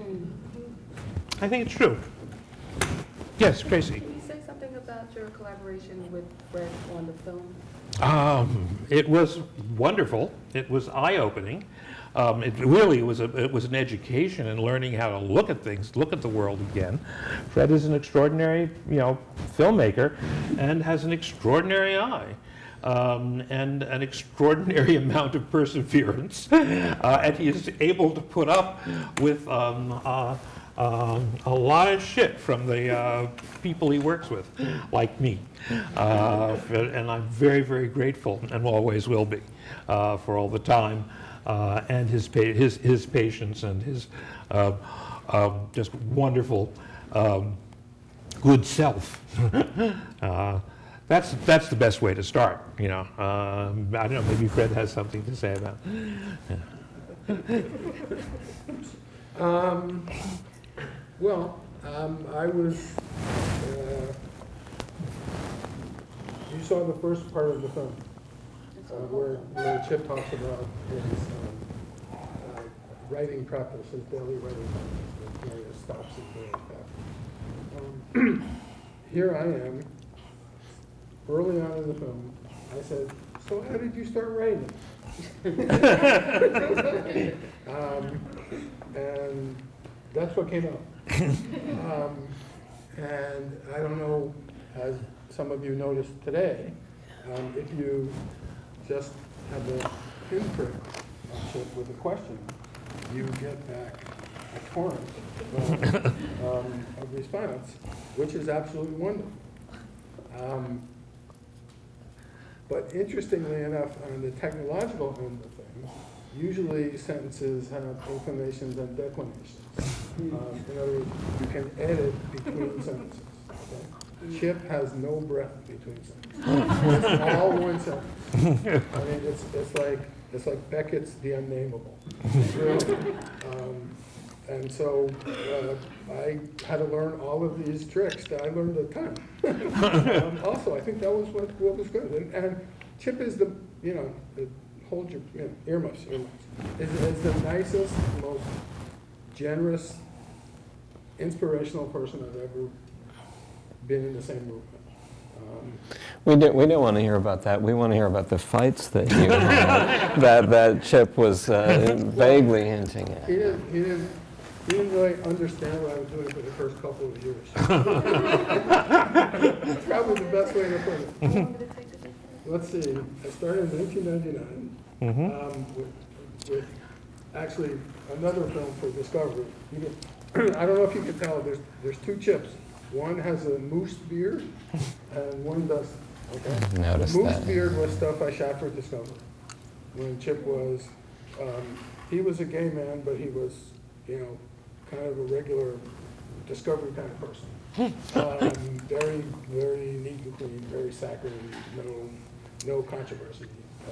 I think it's true. Yes, Tracy. Can you say something about your collaboration with Pratt on the film? It was wonderful. It was eye-opening. It really was an education in learning how to look at things, look at the world again. Fred is an extraordinary, you know, filmmaker, and has an extraordinary eye. And an extraordinary amount of perseverance, and he is able to put up with a lot of shit from the people he works with, like me. And I'm very, very grateful, and always will be, for all the time, and his patience and his just wonderful good self. That's the best way to start, you know. I don't know, maybe Fred has something to say about it. I was, you saw the first part of the film, where Chip talks about his writing practice, his daily writing practice, where he stops his daily practice. Here I am, early on in the film, I said, so how did you start writing? And that's what came out. And I don't know, as some of you noticed today, if you just have a pinprick on Chip with a question, you get back a torrent of response, which is absolutely wonderful. But interestingly enough, on the technological end of things, usually sentences have inclinations and declinations. In other words, you can edit between sentences. Okay? Chip has no breath between sentences. It's all one sentence. I mean, it's like Beckett's The Unnameable. Really. And so I had to learn all of these tricks that I learned a ton. Also, I think that was what was good. And Chip is the, you know, hold your earmuffs. Is the nicest, most generous, inspirational person I've ever been in the same movement. We don't want to hear about that. We want to hear about the fights that you had, that Chip was vaguely hinting at. He didn't really understand what I was doing for the first couple of years. That's probably the best way to put it. Let's see. I started in 1999 with actually another film for Discovery. I don't know if you can tell. There's two Chips. One has a moose beard, and one doesn't. Okay. Noticed the moose that. beard was stuff I shot for Discovery. When Chip was, he was a gay man, but he was, you know, kind of a regular Discovery kind of person. Very, very neat and clean, very saccharine, no controversy.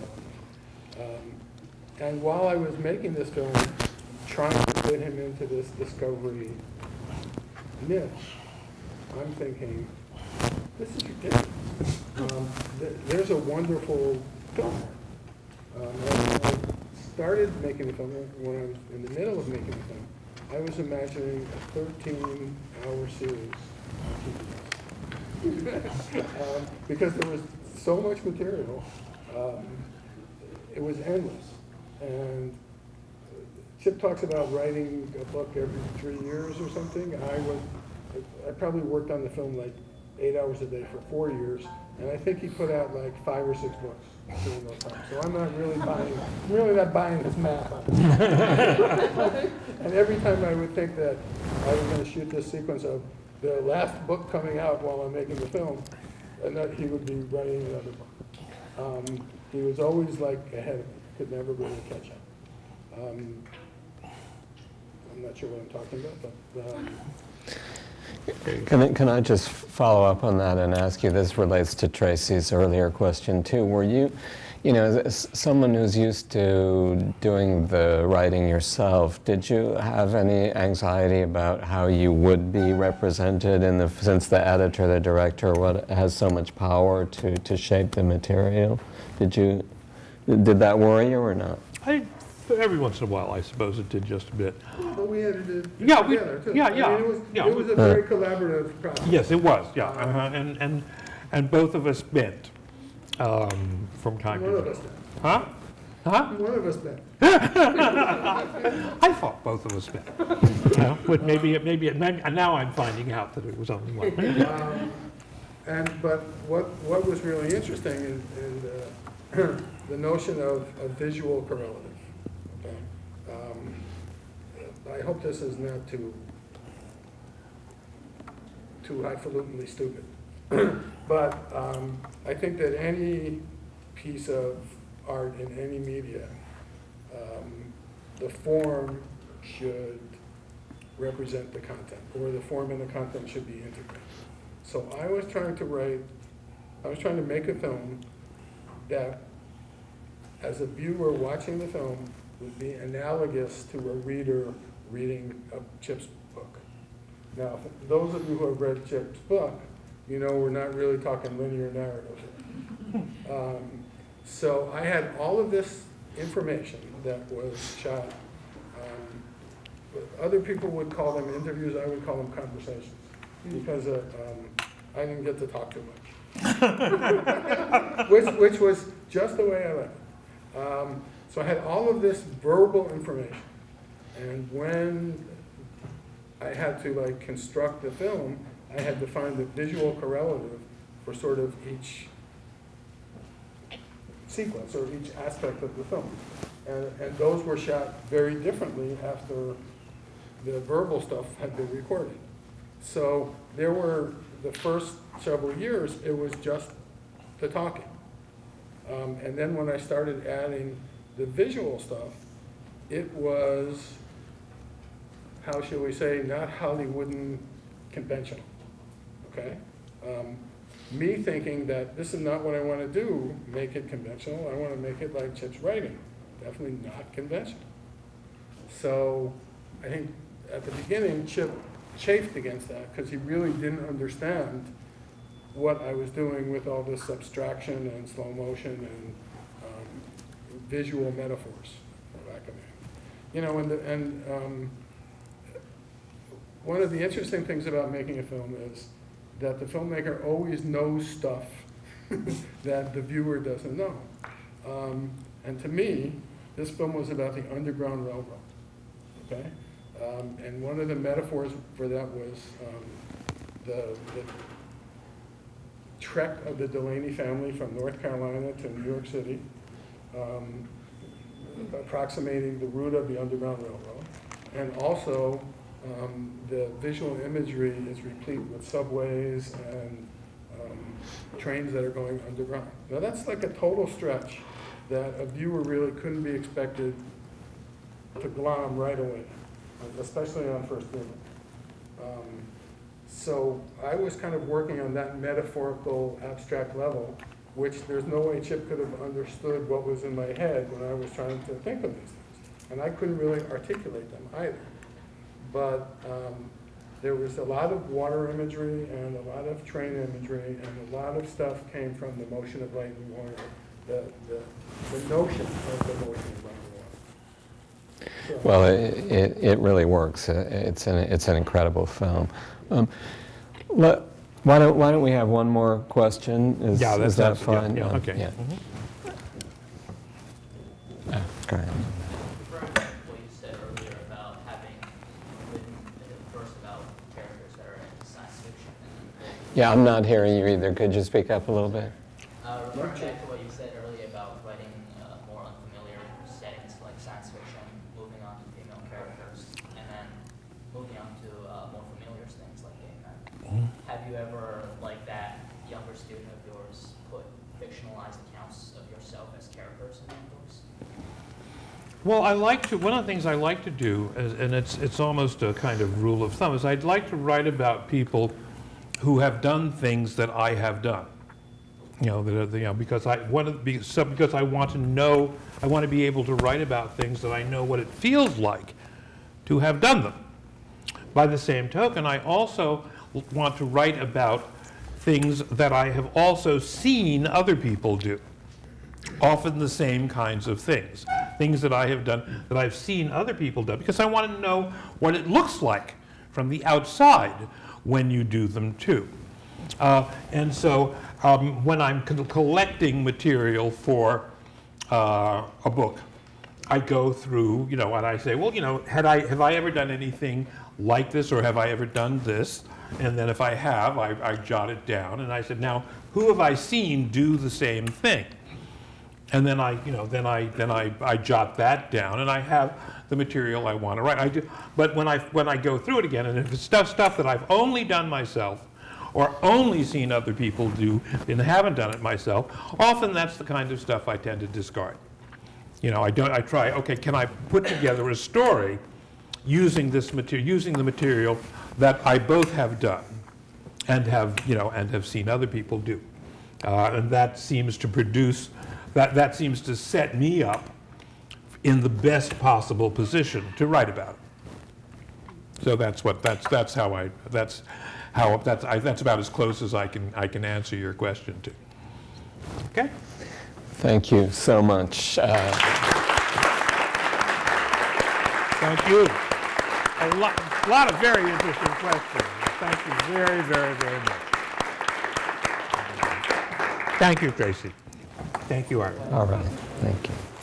And while I was making this film, trying to fit him into this Discovery niche, I'm thinking, this is ridiculous. There's a wonderful film. I started making the film when I was in the middle of making the film. I was imagining a 13-hour series on PBS. Because there was so much material, it was endless. And Chip talks about writing a book every 3 years or something. I probably worked on the film like 8 hours a day for 4 years, and I think he put out like 5 or 6 books during those times. So I'm not really not buying his math on it. And every time I would think that I was going to shoot this sequence of the last book coming out while I'm making the film, and that he would be writing another book. He was always like ahead of me, could never really catch up. I'm not sure what I'm talking about, but Can I just follow up on that and ask you, this relates to Tracy's earlier question too, were you, you know, as someone who's used to doing the writing yourself, did you have any anxiety about how you would be represented in the, since the editor, the director, has so much power to shape the material? Did that worry you or not? Every once in a while, I suppose it did just a bit. But we edited Yeah, together, too. yeah, I mean, yeah. it was a very collaborative process. Yes, it was, yeah. And both of us bent from time One to of time. us did. Huh? Huh? One of us did. I thought both of us bent. But maybe now I'm finding out that it was only one. But what was really interesting is the notion of a visual correlative. Okay? I hope this is not too highfalutinly stupid. But I think that any piece of art in any media, the form should represent the content, or the form and the content should be integrated. So I was trying to make a film that, as a viewer watching the film, would be analogous to a reader reading a Chip's book. Now, for those of you who have read Chip's book, you know we're not really talking linear narrative. So I had all of this information that was shot. Other people would call them interviews, I would call them conversations, because I didn't get to talk too much. which was just the way I left it. So I had all of this verbal information, and when I had to construct the film, I had to find the visual correlative for sort of each sequence or each aspect of the film. And those were shot very differently after the verbal stuff had been recorded. So there were, the first several years, it was just the talking. And then when I started adding the visual stuff, it was, how shall we say, not Hollywooden conventional, okay? Me thinking that this is not what I want to do, make it conventional, I want to make it like Chip's writing, definitely not conventional. So I think at the beginning, Chip chafed against that because he really didn't understand what I was doing with all this abstraction and slow motion and visual metaphors, for lack of it. You know, one of the interesting things about making a film is that the filmmaker always knows stuff that the viewer doesn't know. And to me, this film was about the Underground Railroad, okay? And one of the metaphors for that was the trek of the Delany family from North Carolina to New York City, approximating the route of the Underground Railroad. And also, the visual imagery is replete with subways and trains that are going underground. Now that's like a total stretch that a viewer really couldn't be expected to glom right away, especially on first viewing. So I was kind of working on that metaphorical, abstract level, which there's no way Chip could have understood what was in my head when I was trying to think of these things. And I couldn't really articulate them either. But there was a lot of water imagery and a lot of train imagery, and a lot of stuff came from the motion of light and water, the notion of the motion of light and water. So, well, it really works. It's an incredible film. Why don't we have one more question? Is that fine? Yeah, okay. Yeah. Go ahead. What you said earlier about having written first about characters that are in science fiction. Yeah, I'm not hearing you either. Could you speak up a little bit? Referring back to what you said earlier about writing more unfamiliar settings like science fiction, moving on to female characters, and then moving on to more familiar things like gay men. Have you ever, like that younger student of yours, put fictionalized accounts of yourself as characters in your books? Well, one of the things I like to do, and it's almost a kind of rule of thumb, is I'd like to write about people who have done things that I have done. You know, because I want to know, I want to be able to write about things that I know what it feels like to have done them. By the same token, I also want to write about things that I have also seen other people do. Often the same kinds of things. Things that I have done, that I've seen other people do, because I want to know what it looks like from the outside when you do them too. And so when I'm collecting material for a book, I go through, you know, and I say, well, you know, have I ever done anything like this, or have I ever done this? And then if I have, I jot it down, and I said, now, who have I seen do the same thing? And then I jot that down, and I have the material I want to write. But when I go through it again, and if it's stuff that I've only done myself, or only seen other people do and haven't done it myself, often that's the kind of stuff I tend to discard. You know, I try, okay, can I put together a story using this material, using the material that I both have done and have, you know, and have seen other people do. And that seems to produce, that seems to set me up in the best possible position to write about it. So that's about as close as I can answer your question to. Okay? Thank you so much. Thank you. A lot of very interesting questions. Thank you very, very, very much. Thank you, Tracy. Thank you, Art. All right. Thank you.